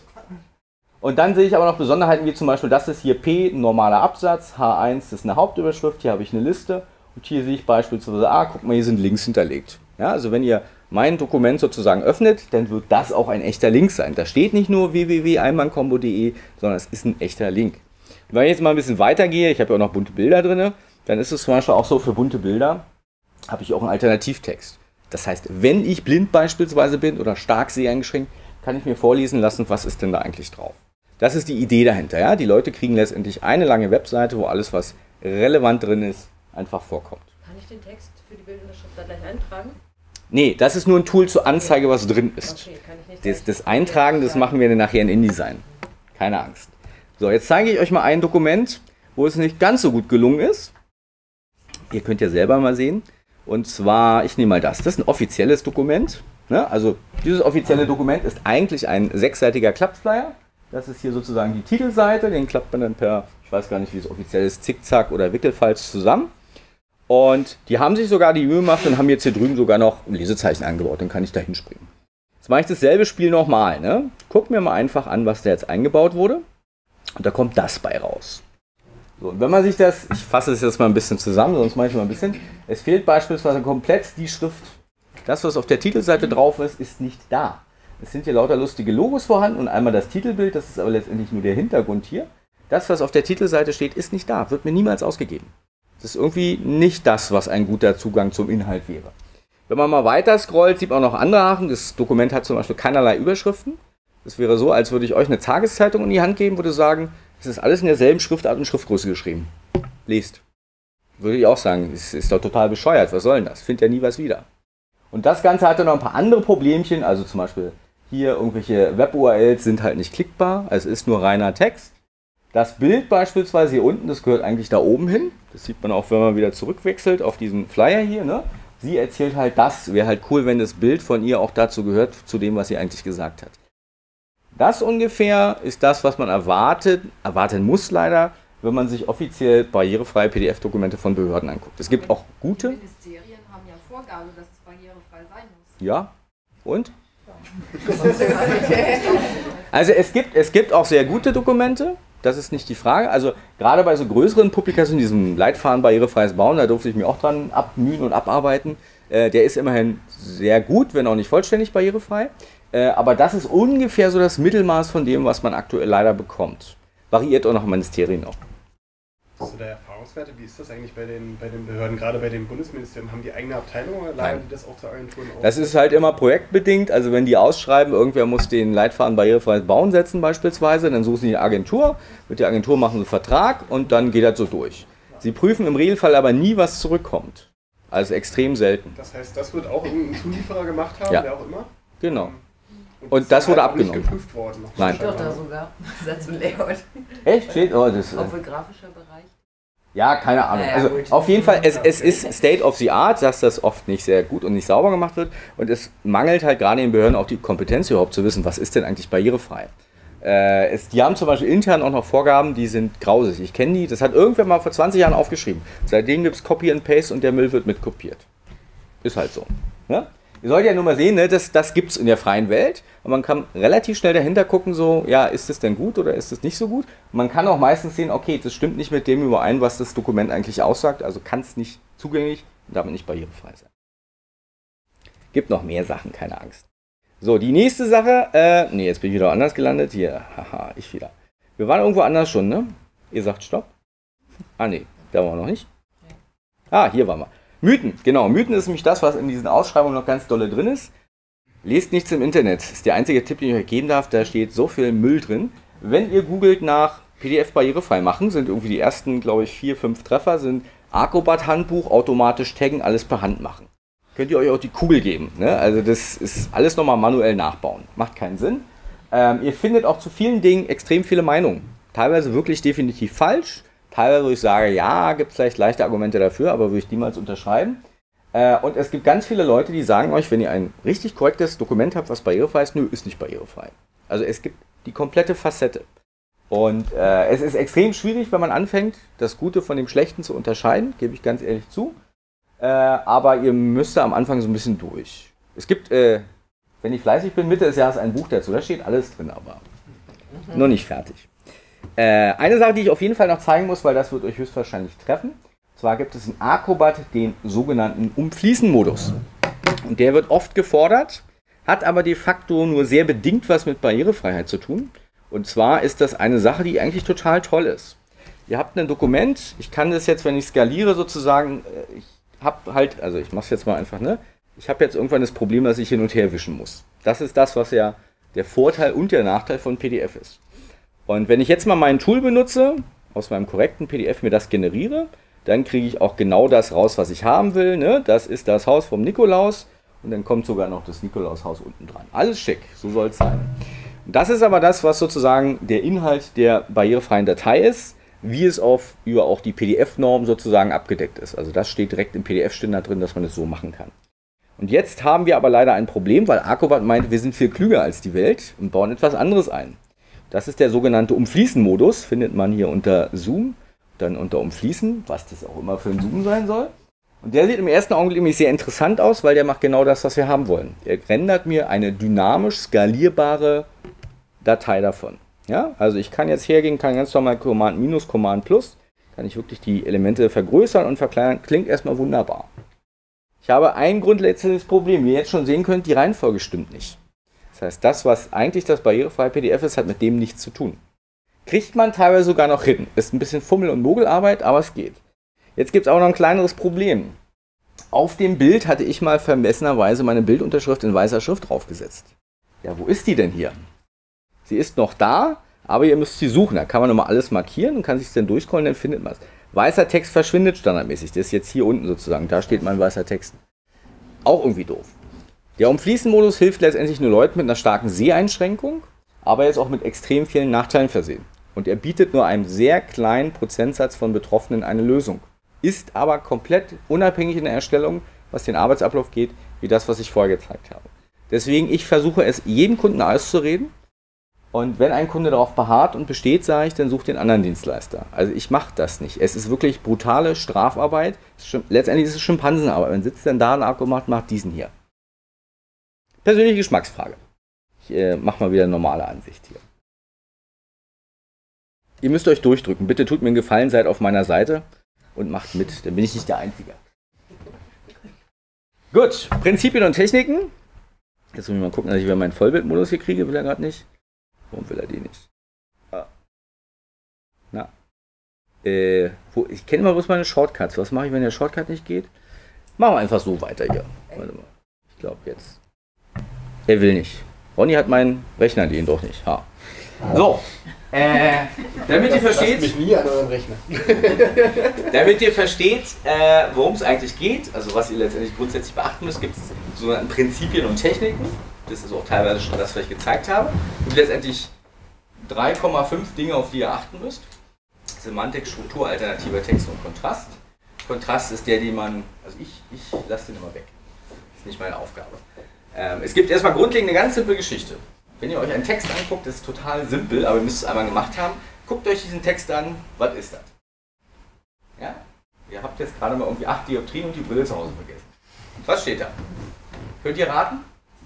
Und dann sehe ich aber noch Besonderheiten, wie zum Beispiel, das ist hier P, ein normaler Absatz, H eins ist eine Hauptüberschrift, hier habe ich eine Liste. Und hier sehe ich beispielsweise, ah, guck mal, hier sind Links hinterlegt. Ja, also wenn ihr mein Dokument sozusagen öffnet, dann wird das auch ein echter Link sein. Da steht nicht nur w w w punkt einmanncombo punkt de, sondern es ist ein echter Link. Und wenn ich jetzt mal ein bisschen weitergehe, ich habe ja auch noch bunte Bilder drin, dann ist es zum Beispiel auch so, für bunte Bilder habe ich auch einen Alternativtext. Das heißt, wenn ich blind beispielsweise bin oder stark seheingeschränkt, kann ich mir vorlesen lassen, was ist denn da eigentlich drauf. Das ist die Idee dahinter. Ja? Die Leute kriegen letztendlich eine lange Webseite, wo alles, was relevant drin ist, einfach vorkommt. Kann ich den Text für die Bildunterschrift da gleich eintragen? Nee, das ist nur ein Tool zur Anzeige, was drin ist. Okay, kann ich nicht Das, das Eintragen, das machen wir dann nachher in InDesign. Keine Angst. So, jetzt zeige ich euch mal ein Dokument, wo es nicht ganz so gut gelungen ist. Ihr könnt ja selber mal sehen. Und zwar, ich nehme mal das. Das ist ein offizielles Dokument. Ne? Also dieses offizielle Dokument ist eigentlich ein sechsseitiger Klappflyer. Das ist hier sozusagen die Titelseite. Den klappt man dann per, ich weiß gar nicht, wie es offiziell ist, Zickzack oder Wickelfalz zusammen. Und die haben sich sogar die Mühe gemacht und haben jetzt hier drüben sogar noch ein Lesezeichen eingebaut. Dann kann ich da hinspringen. Jetzt mache ich dasselbe Spiel nochmal. Ne? Guck mir mal einfach an, was da jetzt eingebaut wurde. Und da kommt das bei raus. So, und wenn man sich das, ich fasse es jetzt mal ein bisschen zusammen, sonst mache ich mal ein bisschen. Es fehlt beispielsweise komplett die Schrift. Das, was auf der Titelseite drauf ist, ist nicht da. Es sind hier lauter lustige Logos vorhanden und einmal das Titelbild, das ist aber letztendlich nur der Hintergrund hier. Das, was auf der Titelseite steht, ist nicht da, wird mir niemals ausgegeben. Das ist irgendwie nicht das, was ein guter Zugang zum Inhalt wäre. Wenn man mal weiter scrollt, sieht man auch noch andere Sachen. Das Dokument hat zum Beispiel keinerlei Überschriften. Das wäre so, als würde ich euch eine Tageszeitung in die Hand geben, würde sagen, es ist alles in derselben Schriftart und Schriftgröße geschrieben. Lest. Würde ich auch sagen, es ist doch total bescheuert, was soll denn das? Findet ja nie was wieder. Und das Ganze hatte noch ein paar andere Problemchen, also zum Beispiel hier irgendwelche Web-U R Ls sind halt nicht klickbar, also es ist nur reiner Text. Das Bild beispielsweise hier unten, das gehört eigentlich da oben hin. Das sieht man auch, wenn man wieder zurückwechselt auf diesen Flyer hier. Ne? Sie erzählt halt das, wäre halt cool, wenn das Bild von ihr auch dazu gehört, zu dem, was sie eigentlich gesagt hat. Das ungefähr ist das, was man erwartet, erwarten muss leider, wenn man sich offiziell barrierefreie P D F-Dokumente von Behörden anguckt. Es gibt auch gute. Die Ministerien haben ja Vorgabe, dass es barrierefrei sein muss. Ja, und? Also es gibt, es gibt auch sehr gute Dokumente, das ist nicht die Frage. Also gerade bei so größeren Publikationen, diesem Leitfaden barrierefreies Bauen, da durfte ich mich auch dran abmühen und abarbeiten. Äh, der ist immerhin sehr gut, wenn auch nicht vollständig barrierefrei. Äh, aber das ist ungefähr so das Mittelmaß von dem, was man aktuell leider bekommt. Variiert auch nach Ministerien auch. Hast du da Erfahrungswerte? Wie ist das eigentlich bei den, bei den Behörden, gerade bei den Bundesministerien? Haben die eigene Abteilung oder leihen die das auch zu Agenturen aus? Das ist halt immer projektbedingt. Also wenn die ausschreiben, irgendwer muss den Leitfaden barrierefreies Bauen setzen beispielsweise, dann suchen sie eine Agentur, mit der Agentur machen sie einen Vertrag und dann geht das so durch. Sie prüfen im Regelfall aber nie, was zurückkommt. Also extrem selten. Das heißt, das wird auch irgendein Zulieferer gemacht haben, ja. wer auch immer? Genau. Und, und das, das wurde halt abgenommen. Nicht geprüft worden. Noch Nein. Steht doch da sogar. Satz und Layout. Echt? Steht? Oh, das, Obwohl grafischer Bereich. Ja, keine Ahnung. Naja, also gut. auf jeden Fall, es, es ist State of the Art, dass das oft nicht sehr gut und nicht sauber gemacht wird. Und es mangelt halt gerade in den Behörden auch die Kompetenz überhaupt zu wissen, was ist denn eigentlich barrierefrei. Äh, es, die haben zum Beispiel intern auch noch Vorgaben, die sind grausig. Ich kenne die, das hat irgendwer mal vor zwanzig Jahren aufgeschrieben. Seitdem gibt es Copy and Paste und der Müll wird mitkopiert. Ist halt so. Ne? Ihr sollt ja nur mal sehen, ne, das, das gibt es in der freien Welt und man kann relativ schnell dahinter gucken, so, ja, ist das denn gut oder ist das nicht so gut? Und man kann auch meistens sehen, okay, das stimmt nicht mit dem überein, was das Dokument eigentlich aussagt, also kann es nicht zugänglich und damit nicht barrierefrei sein. Gibt noch mehr Sachen, keine Angst. So, die nächste Sache, äh, nee, jetzt bin ich wieder anders gelandet, hier, haha, ich wieder. Wir waren irgendwo anders schon, ne? Ihr sagt Stopp? Ah, nee, da waren wir noch nicht. Ah, hier waren wir. Mythen, genau. Mythen ist nämlich das, was in diesen Ausschreibungen noch ganz dolle drin ist. Lest nichts im Internet. Das ist der einzige Tipp, den ich euch geben darf. Da steht so viel Müll drin. Wenn ihr googelt nach P D F barrierefrei machen, sind irgendwie die ersten, glaube ich, vier, fünf Treffer, sind Acrobat-Handbuch, automatisch taggen, alles per Hand machen. Könnt ihr euch auch die Kugel geben. Ne? Also das ist alles nochmal manuell nachbauen. Macht keinen Sinn. Ähm, ihr findet auch zu vielen Dingen extrem viele Meinungen. Teilweise wirklich definitiv falsch. Teilweise, wo ich sage, ja, gibt es vielleicht leichte Argumente dafür, aber würde ich niemals unterschreiben. Äh, und es gibt ganz viele Leute, die sagen euch, wenn ihr ein richtig korrektes Dokument habt, was barrierefrei ist, nö, ist nicht barrierefrei. Also es gibt die komplette Facette. Und äh, es ist extrem schwierig, wenn man anfängt, das Gute von dem Schlechten zu unterscheiden, gebe ich ganz ehrlich zu. Äh, aber ihr müsst da am Anfang so ein bisschen durch. Es gibt, äh, wenn ich fleißig bin, Mitte des Jahres ein Buch dazu, da steht alles drin, aber mhm. noch nicht fertig. Äh, eine Sache, die ich auf jeden Fall noch zeigen muss, weil das wird euch höchstwahrscheinlich treffen. Und zwar gibt es in Acrobat den sogenannten Umfließen-Modus. Und der wird oft gefordert, hat aber de facto nur sehr bedingt was mit Barrierefreiheit zu tun. Und zwar ist das eine Sache, die eigentlich total toll ist. Ihr habt ein Dokument, ich kann das jetzt, wenn ich skaliere sozusagen, ich habe halt, also ich mache es jetzt mal einfach, ne? Ich habe jetzt irgendwann das Problem, dass ich hin und her wischen muss. Das ist das, was ja der Vorteil und der Nachteil von P D F ist. Und wenn ich jetzt mal mein Tool benutze, aus meinem korrekten P D F mir das generiere, dann kriege ich auch genau das raus, was ich haben will. Ne? Das ist das Haus vom Nikolaus und dann kommt sogar noch das Nikolaushaus unten dran. Alles schick, so soll es sein. Und das ist aber das, was sozusagen der Inhalt der barrierefreien Datei ist, wie es auf, über auch die P D F-Norm sozusagen abgedeckt ist. Also das steht direkt im P D F-Standard drin, dass man es so machen kann. Und jetzt haben wir aber leider ein Problem, weil Acrobat meint, wir sind viel klüger als die Welt und bauen etwas anderes ein. Das ist der sogenannte Umfließen-Modus, findet man hier unter Zoom, dann unter Umfließen, was das auch immer für ein Zoom sein soll. Und der sieht im ersten Augenblick nämlich sehr interessant aus, weil der macht genau das, was wir haben wollen. Er rendert mir eine dynamisch skalierbare Datei davon. Ja? Also ich kann jetzt hergehen, kann ganz normal Command minus, Command plus, kann ich wirklich die Elemente vergrößern und verkleinern, klingt erstmal wunderbar. Ich habe ein grundletztes Problem, wie ihr jetzt schon sehen könnt, die Reihenfolge stimmt nicht. Das heißt, das, was eigentlich das barrierefreie P D F ist, hat mit dem nichts zu tun. Kriegt man teilweise sogar noch hin. Ist ein bisschen Fummel- und Mogelarbeit, aber es geht. Jetzt gibt es auch noch ein kleineres Problem. Auf dem Bild hatte ich mal vermessenerweise meine Bildunterschrift in weißer Schrift draufgesetzt. Ja, wo ist die denn hier? Sie ist noch da, aber ihr müsst sie suchen. Da kann man nochmal alles markieren und kann sich dann durchscrollen, dann findet man es. Weißer Text verschwindet standardmäßig. Das ist jetzt hier unten sozusagen. Da steht mein weißer Text. Auch irgendwie doof. Der Umfließen-Modus hilft letztendlich nur Leuten mit einer starken Seheinschränkung, aber er ist auch mit extrem vielen Nachteilen versehen. Und er bietet nur einem sehr kleinen Prozentsatz von Betroffenen eine Lösung. Ist aber komplett unabhängig in der Erstellung, was den Arbeitsablauf geht, wie das, was ich vorher gezeigt habe. Deswegen, ich versuche es jedem Kunden auszureden. Und wenn ein Kunde darauf beharrt und besteht, sage ich, dann sucht den anderen Dienstleister. Also ich mache das nicht. Es ist wirklich brutale Strafarbeit. Letztendlich ist es Schimpansenarbeit. Man sitzt dann da und Akku macht, macht diesen hier. Persönliche Geschmacksfrage. Ich äh, mache mal wieder eine normale Ansicht hier. Ihr müsst euch durchdrücken. Bitte tut mir einen Gefallen, seid auf meiner Seite und macht mit. Dann bin ich nicht der Einzige. Gut, Prinzipien und Techniken. Jetzt muss ich mal gucken, dass ich wieder meinen Vollbildmodus hier kriege. Will er gerade nicht. Warum will er die nicht? Ah. Na. Äh, wo, ich kenne immer bloß meine Shortcuts. Was mache ich, wenn der Shortcut nicht geht? Machen wir einfach so weiter hier. Warte mal. Ich glaube jetzt. Er will nicht. Ronny hat meinen Rechner, den doch nicht. Ha. So. Äh, damit ihr versteht. Mich nie an euren Rechner. Damit ihr versteht, äh, worum es eigentlich geht, also was ihr letztendlich grundsätzlich beachten müsst, gibt es sogenannte Prinzipien und Techniken. Das ist auch teilweise schon das, was ich gezeigt habe. Und letztendlich drei Komma fünf Dinge, auf die ihr achten müsst. Semantik, Struktur, alternativer Text und Kontrast. Kontrast ist der, den man, also ich, ich lasse den immer weg. Das ist nicht meine Aufgabe. Ähm, es gibt erstmal grundlegend eine ganz simple Geschichte. Wenn ihr euch einen Text anguckt, das ist total simpel, aber ihr müsst es einmal gemacht haben. Guckt euch diesen Text an, was ist das? Ja? Ihr habt jetzt gerade mal irgendwie acht Dioptrien und die Brille zu Hause vergessen. Was steht da? Könnt ihr raten?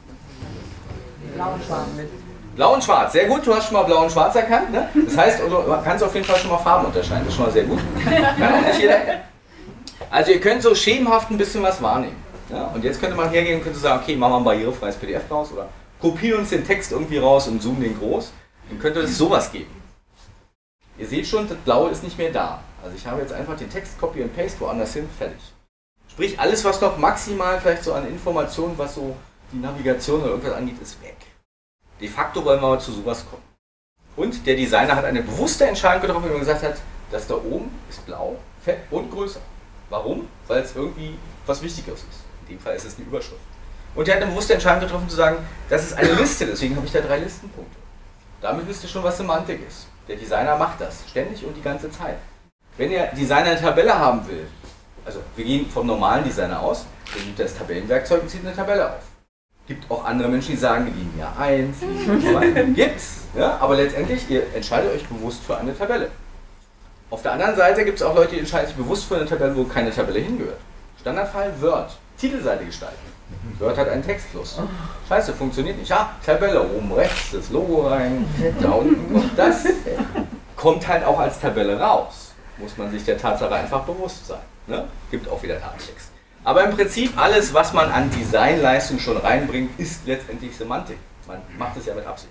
Blau und schwarz. Blau und schwarz, sehr gut, du hast schon mal blau und schwarz erkannt. Ne? Das heißt, du kannst auf jeden Fall schon mal Farben unterscheiden, das ist schon mal sehr gut. Kann auch nicht jeder. Also ihr könnt so schemenhaft ein bisschen was wahrnehmen. Ja? Und jetzt könnte man hergehen und könnte sagen, okay, machen wir ein barrierefreies P D F raus oder kopieren uns den Text irgendwie raus und zoomen den groß. Dann könnte es sowas geben. Ihr seht schon, das Blaue ist nicht mehr da. Also ich habe jetzt einfach den Text Copy and Paste woanders hin, fertig. Sprich, alles was noch maximal vielleicht so an Informationen, was so die Navigation oder irgendwas angeht, ist weg. De facto wollen wir mal zu sowas kommen. Und der Designer hat eine bewusste Entscheidung getroffen, wenn er gesagt hat, das da oben ist blau, fett und größer. Warum? Weil es irgendwie was Wichtigeres ist. In dem Fall ist es eine Überschrift. Und er hat eine bewusste Entscheidung getroffen zu sagen, das ist eine Liste, deswegen habe ich da drei Listenpunkte. Damit wisst ihr schon, was Semantik ist. Der Designer macht das ständig und die ganze Zeit. Wenn der Designer eine Tabelle haben will, also wir gehen vom normalen Designer aus, der nimmt das Tabellenwerkzeug und zieht eine Tabelle auf. Gibt auch andere Menschen, die sagen, Linie eins, Linie zwei, gibt's. Ja? Aber letztendlich, ihr entscheidet euch bewusst für eine Tabelle. Auf der anderen Seite gibt es auch Leute, die entscheiden sich bewusst für eine Tabelle, wo keine Tabelle hingehört. Standardfall Word, Titelseite gestalten. Word hat einen Textfluss. Scheiße, funktioniert nicht. Ja, Tabelle, oben rechts, das Logo rein, da unten kommt das. Kommt halt auch als Tabelle raus. Muss man sich der Tatsache einfach bewusst sein. Ne? Gibt auch wieder Datentext. Aber im Prinzip alles, was man an Designleistung schon reinbringt, ist letztendlich Semantik. Man macht es ja mit Absicht.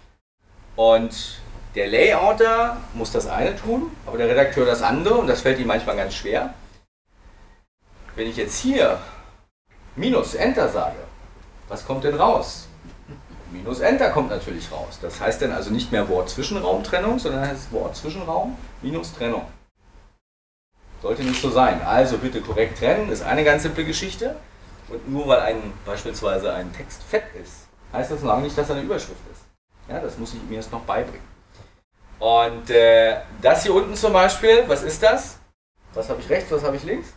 Und der Layouter muss das eine tun, aber der Redakteur das andere und das fällt ihm manchmal ganz schwer. Wenn ich jetzt hier Minus Enter sage, was kommt denn raus? Minus Enter kommt natürlich raus. Das heißt dann also nicht mehr Wort-Zwischenraum-Trennung, sondern heißt Wort-Zwischenraum minus Trennung. Sollte nicht so sein. Also bitte korrekt trennen, ist eine ganz simple Geschichte. Und nur weil ein, beispielsweise ein Text fett ist, heißt das noch lange nicht, dass er eine Überschrift ist. Ja, das muss ich mir jetzt noch beibringen. Und äh, das hier unten zum Beispiel, was ist das? Was habe ich rechts, was habe ich links?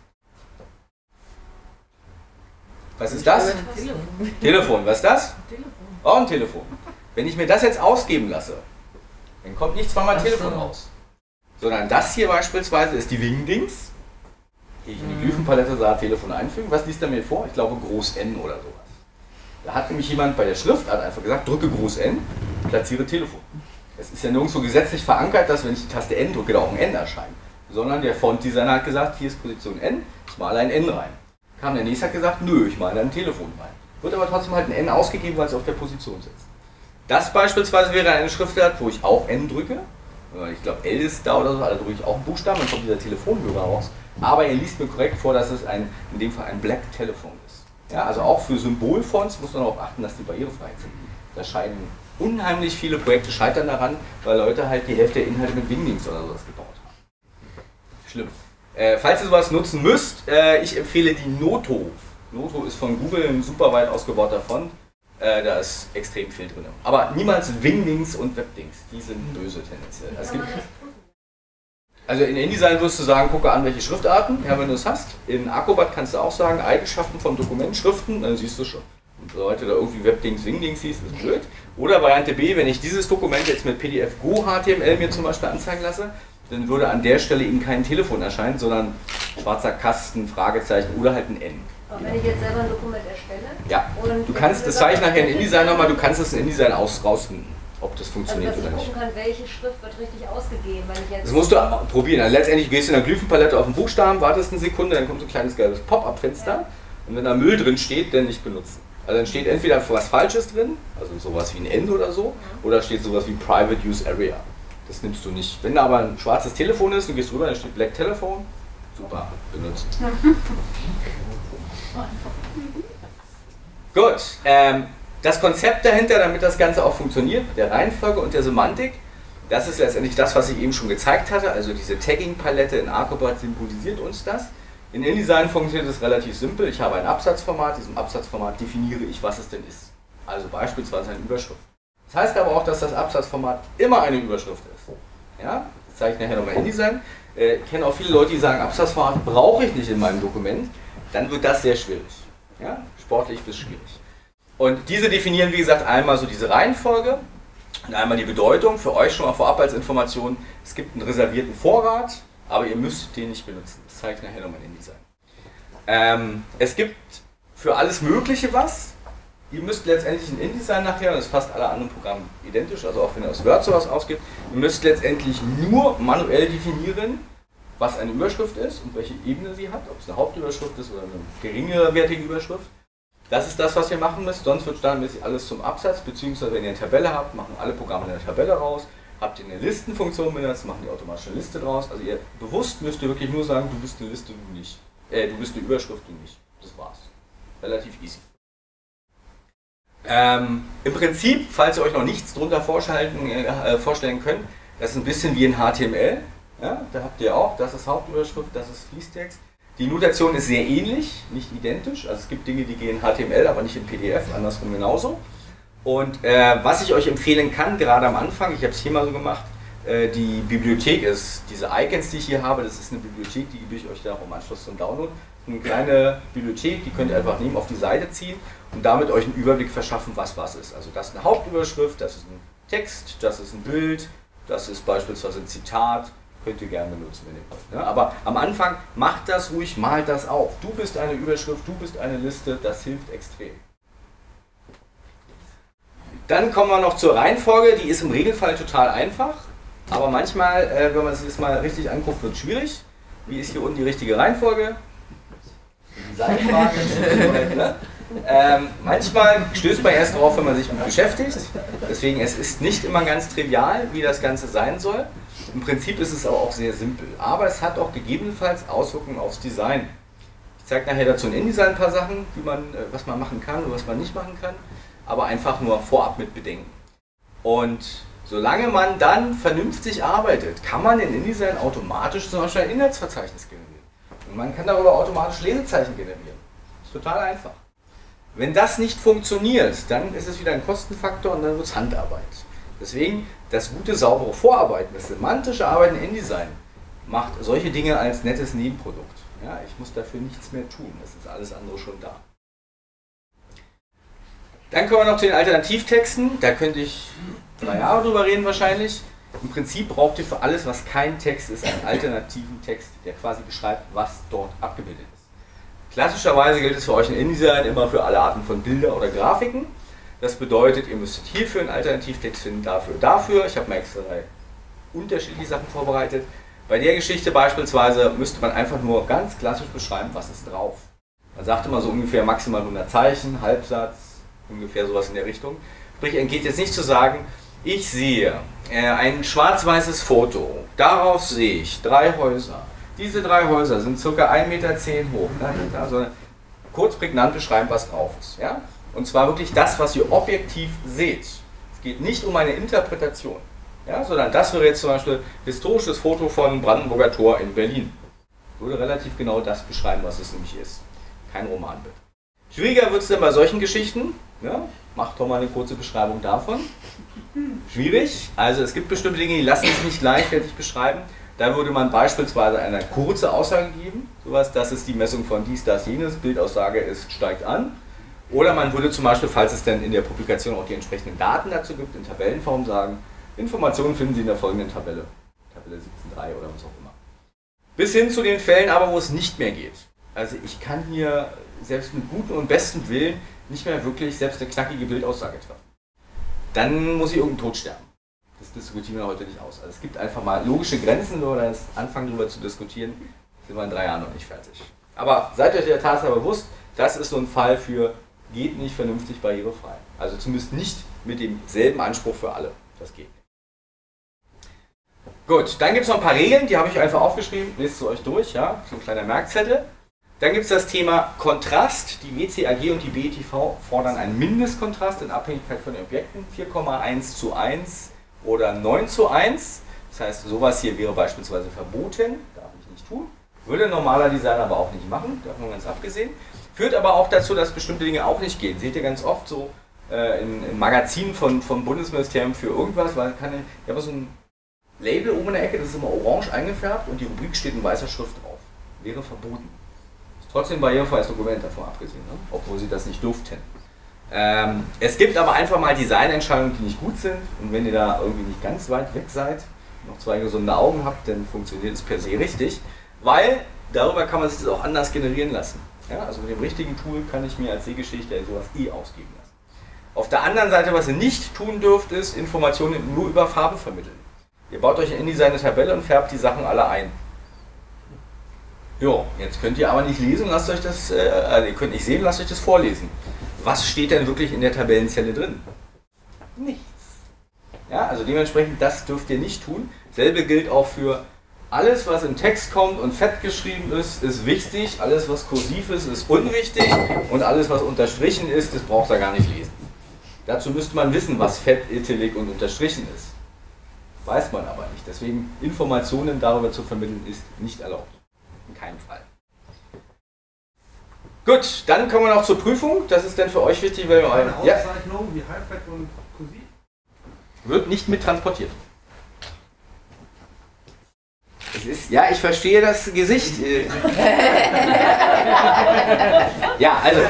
Was ist das? Telefon. Telefon, was ist das? Telefon. Oh, ein Telefon. Wenn ich mir das jetzt ausgeben lasse, dann kommt nicht zweimal Ach Telefon so. raus. Sondern das hier beispielsweise ist die Wingdings. Gehe ich in die Glyphenpalette, sage Telefon einfügen. Was liest er mir vor? Ich glaube Groß N oder sowas. Da hat nämlich jemand bei der Schriftart einfach gesagt, drücke Groß N, platziere Telefon. Es ist ja nirgendwo gesetzlich verankert, dass wenn ich die Taste N drücke, da auch ein N erscheint. Sondern der Font-Designer hat gesagt, hier ist Position N, ich male ein N rein. Kam der nächste, hat gesagt, nö, ich male ein Telefon rein. Wird aber trotzdem halt ein N ausgegeben, weil es auf der Position sitzt. Das beispielsweise wäre eine Schriftart, wo ich auch N drücke. Ich glaube L ist da oder so, da drücke ich auch einen Buchstaben, dann kommt dieser Telefonhörer raus. Aber er liest mir korrekt vor, dass es ein, in dem Fall ein Black Telefon ist. Ja, also auch für Symbolfonts muss man darauf achten, dass die barrierefrei sind. Da scheinen unheimlich viele Projekte scheitern daran, weil Leute halt die Hälfte der Inhalte mit Wingdings oder sowas gebaut haben. Schlimm. Äh, falls ihr sowas nutzen müsst, äh, ich empfehle die Noto. Noto ist von Google ein super weit ausgebauter Font. Äh, da ist extrem viel drin. Aber niemals Wingdings und Webdings. Die sind böse tendenziell. Es gibt, also in InDesign wirst du sagen, gucke an, welche Schriftarten, ja, wenn du es hast. In Acrobat kannst du auch sagen, Eigenschaften vom Dokument, Schriften, dann siehst du schon. und Leute da irgendwie Webdings, Wingdings hieß, ist blöd. Oder Variante B, wenn ich dieses Dokument jetzt mit P D F Go H T M L mir zum Beispiel anzeigen lasse, dann würde an der Stelle eben kein Telefon erscheinen, sondern schwarzer Kasten, Fragezeichen oder halt ein N. Aber wenn ich jetzt selber ein Dokument erstelle? Ja, du kannst, das zeige ich nachher in InDesign nochmal, du kannst es in InDesign aus, rausfinden, ob das funktioniert also, oder nicht. Dass ich gucken kann, welche Schrift wird richtig ausgegeben, wenn ich jetzt... Das musst du probieren. Also letztendlich gehst du in der Glyphenpalette auf den Buchstaben, wartest eine Sekunde, dann kommt so ein kleines gelbes Pop-up-Fenster ja. Und wenn da Müll drin steht, dann nicht benutzen. Also dann steht entweder was Falsches drin, also sowas wie ein End oder so, ja. Oder steht sowas wie Private Use Area. Das nimmst du nicht. Wenn da aber ein schwarzes Telefon ist, du gehst rüber, dann steht Black Telephone, super, benutzt. Gut, ähm, das Konzept dahinter, damit das Ganze auch funktioniert, der Reihenfolge und der Semantik, das ist letztendlich das, was ich eben schon gezeigt hatte, also diese Tagging-Palette in Acrobat symbolisiert uns das. In InDesign funktioniert es relativ simpel, ich habe ein Absatzformat, in diesem Absatzformat definiere ich, was es denn ist. Also beispielsweise eine Überschrift. Das heißt aber auch, dass das Absatzformat immer eine Überschrift ist. Ja? Das zeige ich nachher nochmal in InDesign. Äh, ich kenne auch viele Leute, die sagen, Absatzformat brauche ich nicht in meinem Dokument, dann wird das sehr schwierig. Ja? Sportlich bis schwierig. Und diese definieren, wie gesagt, einmal so diese Reihenfolge und einmal die Bedeutung. Für euch schon mal vorab als Information, es gibt einen reservierten Vorrat, aber ihr müsst den nicht benutzen. Das zeige ich nachher nochmal in InDesign. Ähm, es gibt für alles Mögliche was. Ihr müsst letztendlich in InDesign nachher, das ist fast alle anderen Programme identisch, also auch wenn ihr aus Word sowas ausgibt, ihr müsst letztendlich nur manuell definieren, was eine Überschrift ist und welche Ebene sie hat, ob es eine Hauptüberschrift ist oder eine geringerwertige Überschrift. Das ist das, was ihr machen müsst, sonst wird standardmäßig alles zum Absatz, beziehungsweise wenn ihr eine Tabelle habt, machen alle Programme eine Tabelle raus. Habt ihr eine Listenfunktion benutzt, machen die automatisch eine Liste draus. Also ihr bewusst müsst ihr wirklich nur sagen, du bist eine Liste, du nicht. Äh, du bist eine Überschrift, du nicht. Das war's. Relativ easy. Ähm, Im Prinzip, falls ihr euch noch nichts drunter vorstellen, äh, vorstellen könnt, das ist ein bisschen wie in H T M L. Ja, da habt ihr auch, das ist Hauptüberschrift, das ist Fließtext. Die Notation ist sehr ähnlich, nicht identisch. Also es gibt Dinge, die gehen in H T M L, aber nicht in P D F, andersrum genauso. Und äh, was ich euch empfehlen kann, gerade am Anfang, ich habe es hier mal so gemacht, äh, die Bibliothek ist, diese Icons, die ich hier habe, das ist eine Bibliothek, die gebe ich euch da auch im Anschluss zum Download. Eine kleine Bibliothek, die könnt ihr einfach nehmen, auf die Seite ziehen und damit euch einen Überblick verschaffen, was was ist. Also das ist eine Hauptüberschrift, das ist ein Text, das ist ein Bild, das ist beispielsweise ein Zitat, könnt ihr gerne benutzen, wenn ihr wollt. Ne? Aber am Anfang macht das ruhig, malt das auf. Du bist eine Überschrift, du bist eine Liste, das hilft extrem. Dann kommen wir noch zur Reihenfolge, die ist im Regelfall total einfach, aber manchmal, äh, wenn man sich das mal richtig anguckt, wird es schwierig. Wie ist hier unten die richtige Reihenfolge? ne? ähm, manchmal stößt man erst drauf, wenn man sich mit beschäftigt. Deswegen, es ist nicht immer ganz trivial, wie das Ganze sein soll. Im Prinzip ist es aber auch sehr simpel. Aber es hat auch gegebenenfalls Auswirkungen aufs Design. Ich zeige nachher dazu in InDesign ein paar Sachen, wie man, was man machen kann und was man nicht machen kann. Aber einfach nur vorab mit bedenken. Und solange man dann vernünftig arbeitet, kann man in InDesign automatisch zum Beispiel ein Inhaltsverzeichnis generieren. Und man kann darüber automatisch Lesezeichen generieren. Das ist total einfach. Wenn das nicht funktioniert, dann ist es wieder ein Kostenfaktor und dann wird es Handarbeit. Deswegen, das gute, saubere Vorarbeiten, das semantische Arbeiten in InDesign macht solche Dinge als nettes Nebenprodukt. Ja, ich muss dafür nichts mehr tun, das ist alles andere schon da. Dann kommen wir noch zu den Alternativtexten, da könnte ich drei Jahre drüber reden wahrscheinlich. Im Prinzip braucht ihr für alles, was kein Text ist, einen alternativen Text, der quasi beschreibt, was dort abgebildet ist. Klassischerweise gilt es für euch in InDesign immer für alle Arten von Bilder oder Grafiken. Das bedeutet, ihr müsstet hierfür einen Alternativtext finden, dafür, dafür. Ich habe mal extra drei unterschiedliche Sachen vorbereitet. Bei der Geschichte beispielsweise müsste man einfach nur ganz klassisch beschreiben, was ist drauf. Man sagt immer so ungefähr maximal hundert Zeichen, Halbsatz, ungefähr sowas in der Richtung. Sprich, es geht jetzt nicht zu sagen, ich sehe äh, ein schwarz-weißes Foto, darauf sehe ich drei Häuser. Diese drei Häuser sind ca. ein Meter zehn hoch. Ne? Also kurz prägnant beschreiben, was drauf ist. Ja? Und zwar wirklich das, was ihr objektiv seht. Es geht nicht um eine Interpretation, ja? Sondern das wäre jetzt zum Beispiel historisches Foto von Brandenburger Tor in Berlin. Würde relativ genau das beschreiben, was es nämlich ist. Kein Romanbild. Schwieriger wird es dann bei solchen Geschichten. Ja? Macht doch mal eine kurze Beschreibung davon. Schwierig. Also es gibt bestimmte Dinge, die lassen sich nicht gleichwertig beschreiben. Da würde man beispielsweise eine kurze Aussage geben. Sowas, das ist die Messung von dies, das, jenes. Bildaussage ist, steigt an. Oder man würde zum Beispiel, falls es denn in der Publikation auch die entsprechenden Daten dazu gibt, in Tabellenform sagen, Informationen finden Sie in der folgenden Tabelle. Tabelle siebzehn Punkt drei oder was auch immer. Bis hin zu den Fällen aber, wo es nicht mehr geht. Also ich kann hier selbst mit gutem und bestem Willen nicht mehr wirklich selbst eine knackige Bildaussage treffen. Dann muss ich irgendeinen Tod sterben. Das diskutieren wir heute nicht aus. Also es gibt einfach mal logische Grenzen, nur das Anfangen darüber zu diskutieren, sind wir in drei Jahren noch nicht fertig. Aber seid euch der Tatsache bewusst, das ist so ein Fall für geht nicht vernünftig barrierefrei. Also zumindest nicht mit demselben Anspruch für alle. Das geht nicht. Gut, dann gibt es noch ein paar Regeln, die habe ich einfach aufgeschrieben, lest es euch durch, ja, so ein kleiner Merkzettel. Dann gibt es das Thema Kontrast. Die W C A G und die B E T V fordern einen Mindestkontrast in Abhängigkeit von den Objekten, vier Komma eins zu eins oder neun zu eins. Das heißt, sowas hier wäre beispielsweise verboten, darf ich nicht tun. Würde ein normaler Designer aber auch nicht machen, davon ganz abgesehen. Führt aber auch dazu, dass bestimmte Dinge auch nicht gehen. Seht ihr ganz oft so äh, in, in Magazinen von, vom Bundesministerium für irgendwas, weil kann ich, ich habe so ein Label oben in der Ecke, das ist immer orange eingefärbt und die Rubrik steht in weißer Schrift drauf. Wäre verboten. Trotzdem barrierefreies Dokument davon abgesehen, ne? Obwohl sie das nicht durften. Ähm, es gibt aber einfach mal Designentscheidungen, die nicht gut sind und wenn ihr da irgendwie nicht ganz weit weg seid, noch zwei gesunde Augen habt, dann funktioniert es per se richtig, weil darüber kann man sich das auch anders generieren lassen. Ja? Also mit dem richtigen Tool kann ich mir als Sehgeschichte sowas eh ausgeben lassen. Auf der anderen Seite, was ihr nicht tun dürft, ist Informationen nur über Farbe vermitteln. Ihr baut euch in InDesign eine Tabelle und färbt die Sachen alle ein. Jo, jetzt könnt ihr aber nicht lesen, lasst euch das, äh, also ihr könnt nicht sehen, lasst euch das vorlesen. Was steht denn wirklich in der Tabellenzelle drin? Nichts. Ja, also dementsprechend, das dürft ihr nicht tun. Selbe gilt auch für alles, was im Text kommt und fett geschrieben ist, ist wichtig. Alles, was kursiv ist, ist unwichtig. Und alles, was unterstrichen ist, das braucht ihr gar nicht lesen. Dazu müsste man wissen, was fett, italic und unterstrichen ist. Weiß man aber nicht. Deswegen Informationen darüber zu vermitteln, ist nicht erlaubt. In keinem Fall. Gut, dann kommen wir noch zur Prüfung. Das ist dann für euch wichtig, weil wir eine ja, Auszeichnung wie Halbfett und kursiv wird nicht mit transportiert. Es ist, ja, ich verstehe das Gesicht. Ja, also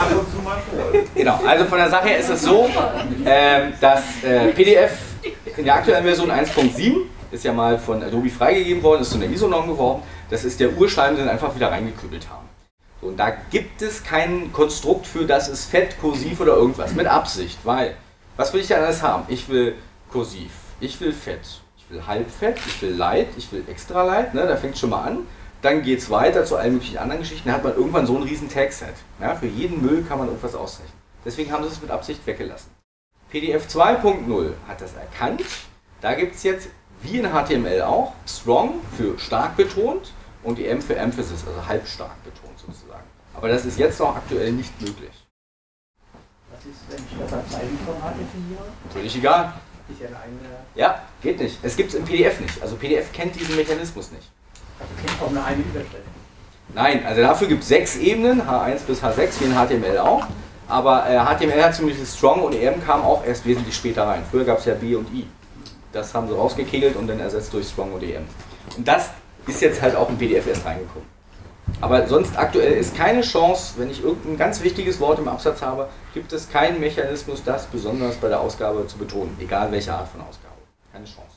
genau. Also von der Sache her ist es so, äh, dass äh, P D F in der aktuellen Version eins Punkt sieben ist ja mal von Adobe freigegeben worden, ist zu einer I S O-Norm geworden. Das ist der Urschleim, den wir einfach wieder reingekübelt haben. So, und da gibt es kein Konstrukt für, das ist fett, kursiv oder irgendwas, mit Absicht, weil, was will ich denn alles haben? Ich will kursiv, ich will fett, ich will halbfett, ich will light, ich will extra light, ne, da fängt es schon mal an. Dann geht es weiter zu allen möglichen anderen Geschichten, da hat man irgendwann so ein riesen Tagset. Ja, für jeden Müll kann man irgendwas auszeichnen. Deswegen haben sie es mit Absicht weggelassen. P D F zwei Punkt null hat das erkannt, da gibt es jetzt, wie in H T M L auch, strong für stark betont und die M für emphasis, also halb stark betont sozusagen. Aber das ist jetzt noch aktuell nicht möglich. Was ist, wenn ich das als Zeilenformat definiere? Völlig egal. Ist ja eine eigene. Ja, geht nicht. Es gibt es im P D F nicht. Also P D F kennt diesen Mechanismus nicht. Also kennt auch eine eigene Überschrift. Nein, also dafür gibt es sechs Ebenen, H eins bis H sechs, wie in H T M L auch. Aber äh, H T M L hat ziemlich strong und E M kam auch erst wesentlich später rein. Früher gab es ja B und I. Das haben sie rausgekegelt und dann ersetzt durch strong und E M. Und das ist jetzt halt auch im P D F erst reingekommen. Aber sonst aktuell ist keine Chance, wenn ich irgendein ganz wichtiges Wort im Absatz habe, gibt es keinen Mechanismus, das besonders bei der Ausgabe zu betonen, egal welche Art von Ausgabe. Keine Chance.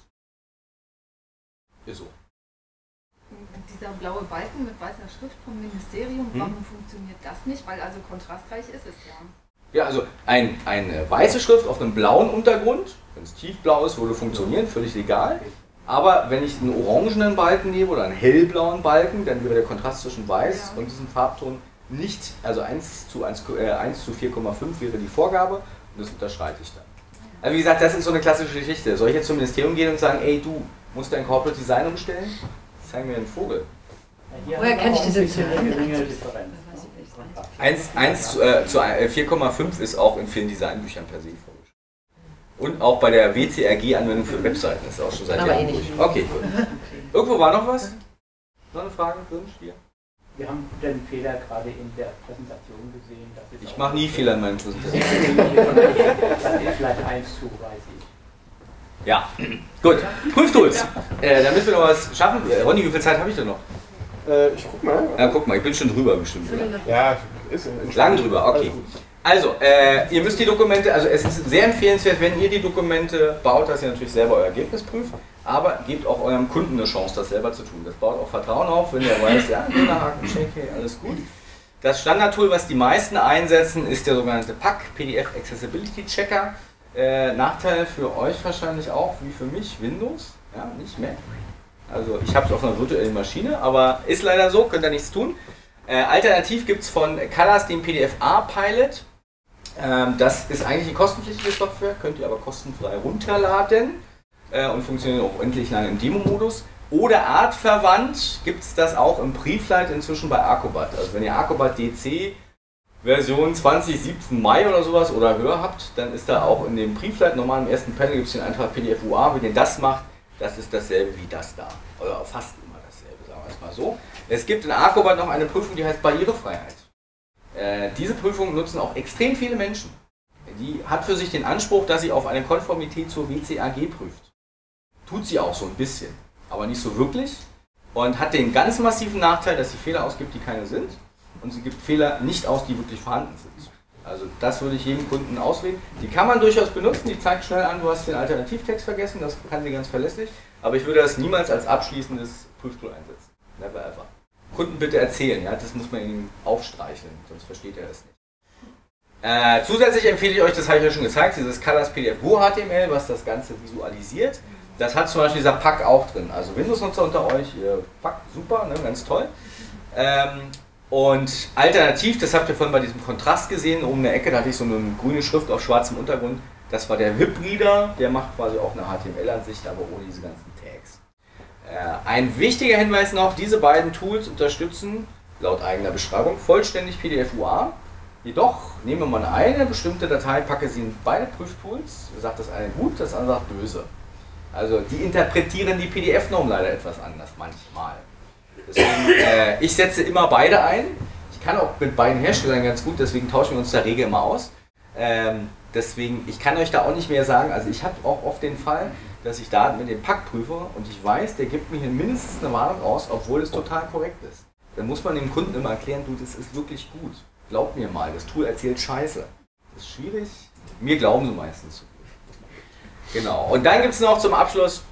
Ist so. Dieser blaue Balken mit weißer Schrift vom Ministerium, hm? warum funktioniert das nicht? Weil also kontrastreich ist es ja. Ja, also ein, eine weiße Schrift auf einem blauen Untergrund, wenn es tiefblau ist, würde funktionieren, völlig legal. Aber wenn ich einen orangenen Balken nehme oder einen hellblauen Balken, dann wäre der Kontrast zwischen weiß ja. und diesem Farbton nicht, also eins zu vier Komma fünf wäre die Vorgabe und das unterschreite ich dann. Also wie gesagt, das ist so eine klassische Geschichte. Soll ich jetzt zum Ministerium gehen und sagen, ey du, musst dein Corporate Design umstellen? Zeig mir einen Vogel. Woher kann ich diese eins zu vier Komma fünf ist auch in vielen Designbüchern per se vorgeschrieben. Und auch bei der W C R G-Anwendung für Webseiten ist auch schon seit Jahren durch. Okay, gut. Irgendwo war noch was? Noch eine Frage? Wünsch hier? Wir haben den Fehler gerade in der Präsentation gesehen. Dass ich mache nie Fehler in meinen Präsentationen. Das ist vielleicht eins zu, weiß ich. Ja, gut. Prüftools. Äh, damit wir noch was schaffen. Ronny, wie viel Zeit habe ich denn noch? Äh, ich guck mal. Ja, guck mal, ich bin schon drüber bestimmt. Oder? Ja, ist, ist lang drüber, okay. Also, äh, ihr müsst die Dokumente, also es ist sehr empfehlenswert, wenn ihr die Dokumente baut, dass ihr natürlich selber euer Ergebnis prüft, aber gebt auch eurem Kunden eine Chance, das selber zu tun. Das baut auch Vertrauen auf, wenn der weiß, ja, Haken, check, hey, alles gut. Das Standardtool, was die meisten einsetzen, ist der sogenannte P A C, P D F Accessibility Checker. Äh, Nachteil für euch wahrscheinlich auch, wie für mich, Windows, ja, nicht Mac. Also ich habe es auf einer virtuellen Maschine, aber ist leider so, könnt ihr nichts tun. Äh, alternativ gibt es von Colors den P D F A-Pilot. Ähm, das ist eigentlich eine kostenpflichtige Software, könnt ihr aber kostenfrei runterladen äh, und funktioniert auch endlich lange im Demo-Modus. Oder artverwandt gibt es das auch im Preflight inzwischen bei Acrobat. Also wenn ihr Acrobat D C Version zwanzig siebzehn Mai oder sowas oder höher habt, dann ist da auch in dem Preflight, normal im ersten Panel gibt es den Eintrag P D F U A, wenn ihr das macht, das ist dasselbe wie das da. Oder fast immer dasselbe, sagen wir es mal so. Es gibt in Acrobat noch eine Prüfung, die heißt Barrierefreiheit. Äh, diese Prüfung nutzen auch extrem viele Menschen. Die hat für sich den Anspruch, dass sie auf eine Konformität zur W C A G prüft. Tut sie auch so ein bisschen, aber nicht so wirklich. Und hat den ganz massiven Nachteil, dass sie Fehler ausgibt, die keine sind. Und sie gibt Fehler nicht aus, die wirklich vorhanden sind. Also das würde ich jedem Kunden auswählen. Die kann man durchaus benutzen, die zeigt schnell an, du hast den Alternativtext vergessen, das kann sie ganz verlässlich. Aber ich würde das niemals als abschließendes Prüftool einsetzen. Never ever. Kunden bitte erzählen, ja, das muss man ihnen aufstreicheln, sonst versteht er das nicht. Äh, zusätzlich empfehle ich euch, das habe ich ja schon gezeigt, dieses Colors P D F Go H T M L, was das Ganze visualisiert. Das hat zum Beispiel dieser P A C auch drin. Also Windows-Nutzer unter euch, ihr P A C, super, ne, ganz toll. Ähm, und alternativ, das habt ihr vorhin bei diesem Kontrast gesehen, oben in der Ecke, da hatte ich so eine grüne Schrift auf schwarzem Untergrund. Das war der W I P-Reader, der macht quasi auch eine H T M L-Ansicht, aber ohne diese ganzen Tags. Äh, ein wichtiger Hinweis noch, diese beiden Tools unterstützen, laut eigener Beschreibung, vollständig P D F U A. Jedoch nehmen wir mal eine bestimmte Datei, packe sie in beide Prüftools, sagt das eine gut, das andere sagt böse. Also die interpretieren die P D F-Norm leider etwas anders, manchmal. Deswegen, äh, ich setze immer beide ein. Ich kann auch mit beiden Herstellern ganz gut, deswegen tauschen wir uns der Regel immer aus. Ähm, deswegen, ich kann euch da auch nicht mehr sagen, also ich habe auch oft den Fall, dass ich Daten mit dem P A C prüfe und ich weiß, der gibt mir hier mindestens eine Warnung aus, obwohl es total korrekt ist. Dann muss man dem Kunden immer erklären, du, das ist wirklich gut. Glaubt mir mal, das Tool erzählt Scheiße. Das ist schwierig. Mir glauben sie meistens zu viel. Genau. Und dann gibt es noch zum Abschluss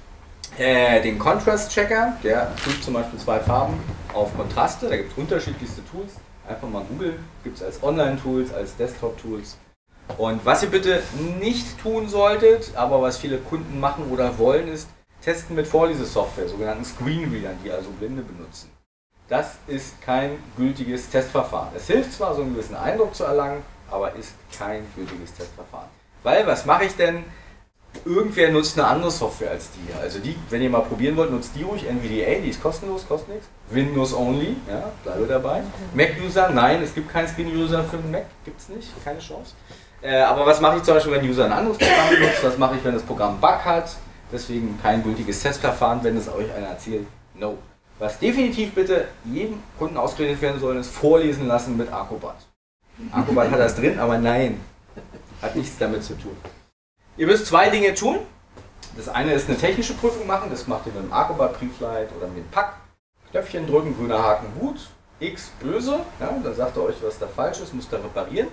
äh, den Contrast Checker. Der prüft zum Beispiel zwei Farben auf Kontraste. Da gibt es unterschiedlichste Tools. Einfach mal googeln. Gibt es als Online-Tools, als Desktop-Tools. Und was ihr bitte nicht tun solltet, aber was viele Kunden machen oder wollen, ist testen mit Vorlesesoftware, sogenannten Screenreadern, die also Blinde benutzen. Das ist kein gültiges Testverfahren. Es hilft zwar, so einen gewissen Eindruck zu erlangen, aber ist kein gültiges Testverfahren. Weil, was mache ich denn? Irgendwer nutzt eine andere Software als die. Also die, wenn ihr mal probieren wollt, nutzt die ruhig. N V D A, die ist kostenlos, kostet nichts. Windows only, ja, bleibe dabei. Mac-User, nein, es gibt keinen Screen-User für den Mac, gibt es nicht, keine Chance. Äh, aber was mache ich zum Beispiel, wenn ein User ein anderes Programm benutzt? Was mache ich, wenn das Programm Bug hat? Deswegen kein gültiges Testverfahren, wenn es euch einer erzählt. No. Was definitiv bitte jedem Kunden ausgeredet werden soll, ist vorlesen lassen mit Acrobat. Acrobat hat das drin, aber nein, hat nichts damit zu tun. Ihr müsst zwei Dinge tun. Das eine ist eine technische Prüfung machen, das macht ihr mit dem Acrobat Preflight oder mit dem P A C. Knöpfchen drücken, grüner Haken gut, X böse, ja, dann sagt er euch, was da falsch ist, müsst ihr reparieren.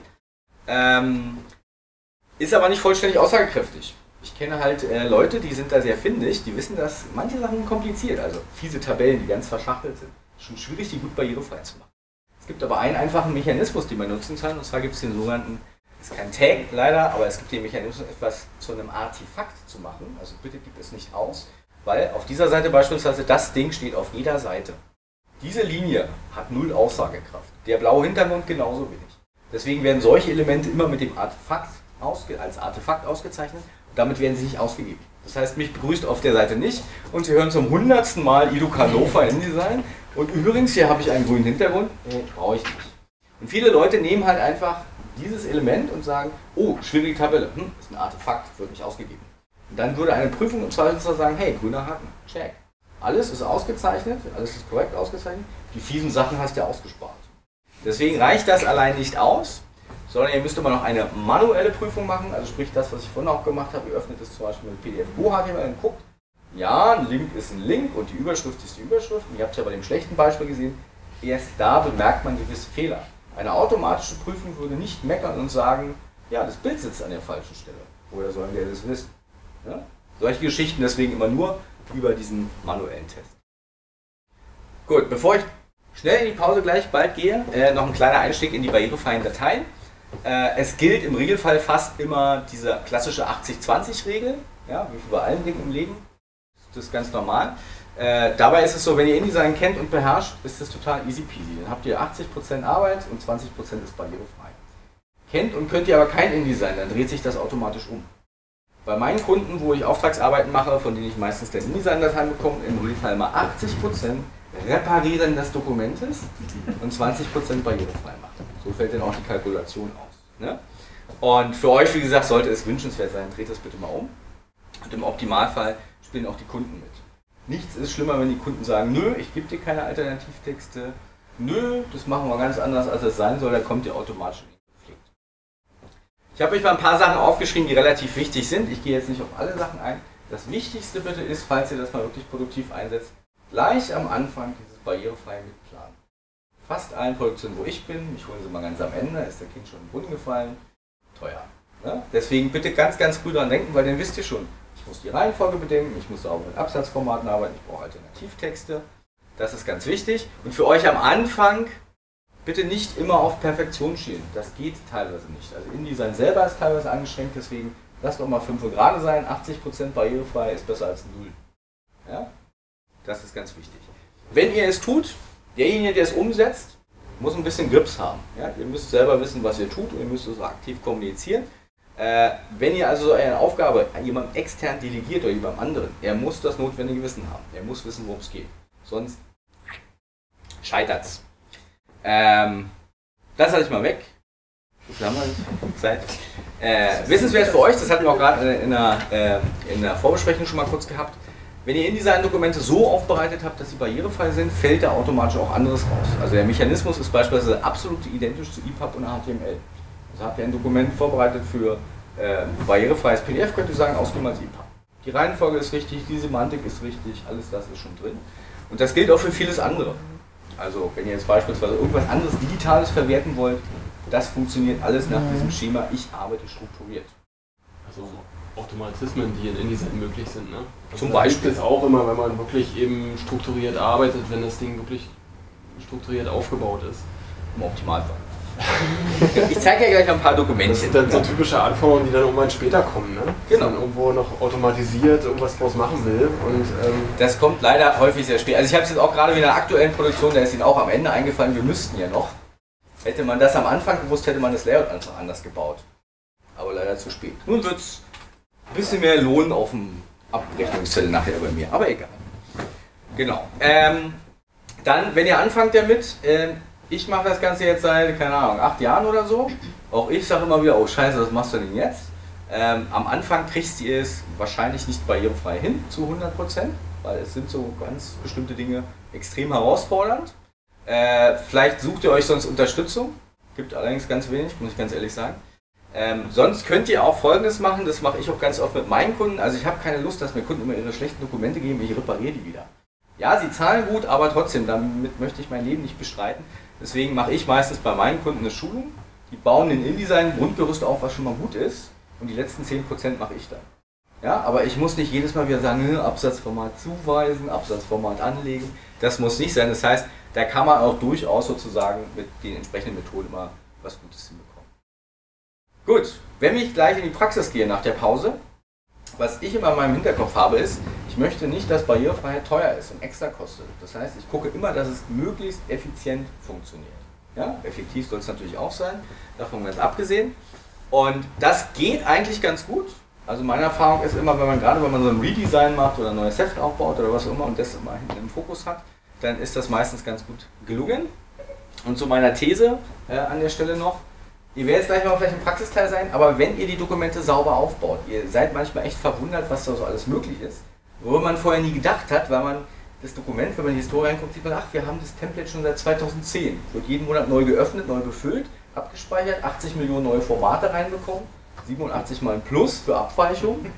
Ähm, ist aber nicht vollständig aussagekräftig. Ich kenne halt äh, Leute, die sind da sehr findig, die wissen, dass manche Sachen kompliziert, also fiese Tabellen, die ganz verschachtelt sind. Schon schwierig, die gut barrierefrei zu machen. Es gibt aber einen einfachen Mechanismus, den man nutzen kann, und zwar gibt es den sogenannten, das ist kein Tag leider, aber es gibt den Mechanismus, etwas zu einem Artefakt zu machen. Also bitte gib es nicht aus, weil auf dieser Seite beispielsweise das Ding steht auf jeder Seite. Diese Linie hat null Aussagekraft. Der blaue Hintergrund genauso wenig. Deswegen werden solche Elemente immer mit dem Artefakt ausge als Artefakt ausgezeichnet. Damit werden sie nicht ausgegeben. Das heißt, mich begrüßt auf der Seite nicht und Sie hören zum hundertsten Mal Ido Kalofa InDesign. Und übrigens, hier habe ich einen grünen Hintergrund, nee, brauche ich nicht. Und viele Leute nehmen halt einfach dieses Element und sagen, oh, schwierige Tabelle, hm, ist ein Artefakt, wird nicht ausgegeben. Und dann würde eine Prüfung im Zweifelsfall sagen, hey, grüner Haken, check. Alles ist ausgezeichnet, alles ist korrekt ausgezeichnet, die fiesen Sachen hast du ja ausgespart. Deswegen reicht das allein nicht aus, sondern ihr müsst immer noch eine manuelle Prüfung machen, also sprich das, was ich vorhin auch gemacht habe, ihr öffnet es zum Beispiel mit P D F Go H T M L und guckt, ja, ein Link ist ein Link und die Überschrift ist die Überschrift, und ihr habt ja bei dem schlechten Beispiel gesehen, erst da bemerkt man gewisse Fehler. Eine automatische Prüfung würde nicht meckern und sagen, ja, das Bild sitzt an der falschen Stelle. Woher sollen wir das wissen? Ja? Solche Geschichten deswegen immer nur über diesen manuellen Test. Gut, bevor ich schnell in die Pause gleich bald gehe, äh, noch ein kleiner Einstieg in die barrierefreien Dateien. Äh, es gilt im Regelfall fast immer diese klassische achtzig zwanzig Regel, ja, wie bei allen Dingen im Leben. Das ist ganz normal. Äh, dabei ist es so, wenn ihr InDesign kennt und beherrscht, ist das total easy peasy. Dann habt ihr achtzig Prozent Arbeit und zwanzig Prozent ist barrierefrei. Kennt und könnt ihr aber kein InDesign, dann dreht sich das automatisch um. Bei meinen Kunden, wo ich Auftragsarbeiten mache, von denen ich meistens den InDesign-Dateien bekomme, im Regelfall mal achtzig Prozent Reparieren des Dokumentes und zwanzig Prozent barrierefrei machen. So fällt dann auch die Kalkulation aus. Ne? Und für euch, wie gesagt, sollte es wünschenswert sein, dreht das bitte mal um. Und im Optimalfall spielen auch die Kunden mit. Nichts ist schlimmer, wenn die Kunden sagen, nö, ich gebe dir keine Alternativtexte, nö, das machen wir ganz anders, als es sein soll, da kommt ihr automatisch in den Konflikt. Ich habe euch mal ein paar Sachen aufgeschrieben, die relativ wichtig sind. Ich gehe jetzt nicht auf alle Sachen ein. Das Wichtigste bitte ist, falls ihr das mal wirklich produktiv einsetzt, gleich am Anfang dieses barrierefreie Mitplanen. Fast allen Produktionen, wo ich bin, mich holen sie mal ganz am Ende, ist der Kind schon im Boden gefallen, teuer. Ne? Deswegen bitte ganz, ganz früh dran denken, weil dann wisst ihr schon, ich muss die Reihenfolge bedenken, ich muss auch mit Absatzformaten arbeiten, ich brauche Alternativtexte, das ist ganz wichtig. Und für euch am Anfang bitte nicht immer auf Perfektion schielen, das geht teilweise nicht. Also InDesign selber ist teilweise angeschränkt, deswegen lasst doch mal fünf gerade sein, achtzig Prozent barrierefrei ist besser als null. Ja? Das ist ganz wichtig. Wenn ihr es tut, derjenige, der es umsetzt, muss ein bisschen Grips haben. Ja? Ihr müsst selber wissen, was ihr tut und ihr müsst es aktiv kommunizieren. Äh, wenn ihr also eine Aufgabe an jemandem extern delegiert oder jemandem anderen, er muss das notwendige Wissen haben. Er muss wissen, worum es geht. Sonst scheitert es. Ähm, das lasse ich mal weg. Wie haben wir nicht? Zeit. Äh, wissenswert für euch, das hatten wir auch gerade in der, äh, in der Vorbesprechung schon mal kurz gehabt. Wenn ihr InDesign-Dokumente so aufbereitet habt, dass sie barrierefrei sind, fällt da automatisch auch anderes raus. Also der Mechanismus ist beispielsweise absolut identisch zu E P U B und H T M L. Also habt ihr ein Dokument vorbereitet für äh, barrierefreies P D F, könnt ihr sagen, ausgeben als E P U B. Die Reihenfolge ist richtig, die Semantik ist richtig, alles das ist schon drin. Und das gilt auch für vieles andere. Also wenn ihr jetzt beispielsweise irgendwas anderes Digitales verwerten wollt, das funktioniert alles nach diesem Schema, ich arbeite strukturiert. Also Automatismen, die in InDesign möglich sind. Ne? Also Zum Beispiel. Das auch immer, wenn man wirklich eben strukturiert arbeitet, wenn das Ding wirklich strukturiert aufgebaut ist. Im Optimalfall. Ich zeige ja gleich ein paar Dokumente. Das sind dann so typische Anforderungen, die dann irgendwann später kommen. Ne? Genau. Dass man irgendwo noch automatisiert irgendwas draus machen will. Und, ähm das kommt leider häufig sehr spät. Also ich habe es jetzt auch gerade wieder in der aktuellen Produktion, da ist Ihnen auch am Ende eingefallen, wir müssten ja noch. Hätte man das am Anfang gewusst, hätte man das Layout einfach anders gebaut. Aber leider zu spät. Nun wird es ein bisschen mehr Lohn auf dem Abrechnungszettel nachher bei mir, aber egal. Genau. Ähm, dann, wenn ihr anfangt damit, äh, ich mache das Ganze jetzt seit, keine Ahnung, acht Jahren oder so. Auch ich sage immer wieder, oh scheiße, was machst du denn jetzt? Ähm, am Anfang kriegst ihr es wahrscheinlich nicht barrierefrei hin, zu hundert Prozent, weil es sind so ganz bestimmte Dinge extrem herausfordernd. Äh, vielleicht sucht ihr euch sonst Unterstützung, gibt allerdings ganz wenig, muss ich ganz ehrlich sagen. Ähm, sonst könnt ihr auch Folgendes machen, das mache ich auch ganz oft mit meinen Kunden. Also ich habe keine Lust, dass mir Kunden immer ihre schlechten Dokumente geben, ich repariere die wieder. Ja, sie zahlen gut, aber trotzdem, damit möchte ich mein Leben nicht bestreiten. Deswegen mache ich meistens bei meinen Kunden eine Schulung. Die bauen in InDesign Grundgerüst auf, was schon mal gut ist. Und die letzten zehn Prozent mache ich dann. Ja, aber ich muss nicht jedes Mal wieder sagen, Absatzformat zuweisen, Absatzformat anlegen. Das muss nicht sein. Das heißt, da kann man auch durchaus sozusagen mit den entsprechenden Methoden mal was Gutes hinbekommen. Gut, wenn ich gleich in die Praxis gehe nach der Pause, was ich immer in meinem Hinterkopf habe, ist, ich möchte nicht, dass Barrierefreiheit teuer ist und extra kostet. Das heißt, ich gucke immer, dass es möglichst effizient funktioniert. Ja, effektiv soll es natürlich auch sein, davon ganz abgesehen. Und das geht eigentlich ganz gut. Also meine Erfahrung ist immer, wenn man gerade wenn man so ein Redesign macht oder ein neues Heft aufbaut oder was auch immer und das immer hinten im Fokus hat, dann ist das meistens ganz gut gelungen. Und zu meiner These äh, an der Stelle noch, ihr werdet jetzt gleich mal vielleicht ein Praxisteil sein, aber wenn ihr die Dokumente sauber aufbaut, ihr seid manchmal echt verwundert, was da so alles möglich ist, wo man vorher nie gedacht hat, weil man das Dokument, wenn man in die Historie reinguckt, sieht man, ach, wir haben das Template schon seit zweitausendzehn. Wird jeden Monat neu geöffnet, neu befüllt, abgespeichert, achtzig Millionen neue Formate reinbekommen, siebenundachtzig mal ein Plus für Abweichungen.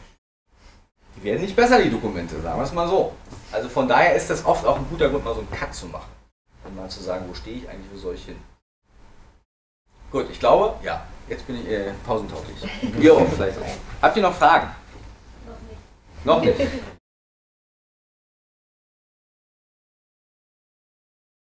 Die werden nicht besser, die Dokumente, sagen wir es mal so. Also von daher ist das oft auch ein guter Grund, mal so einen Cut zu machen. Und mal zu sagen, wo stehe ich eigentlich, wo soll ich hin? Gut, ich glaube, ja. Jetzt bin ich äh, pausentauglich. Ihr auch vielleicht auch. Habt ihr noch Fragen? Noch nicht. Noch nicht.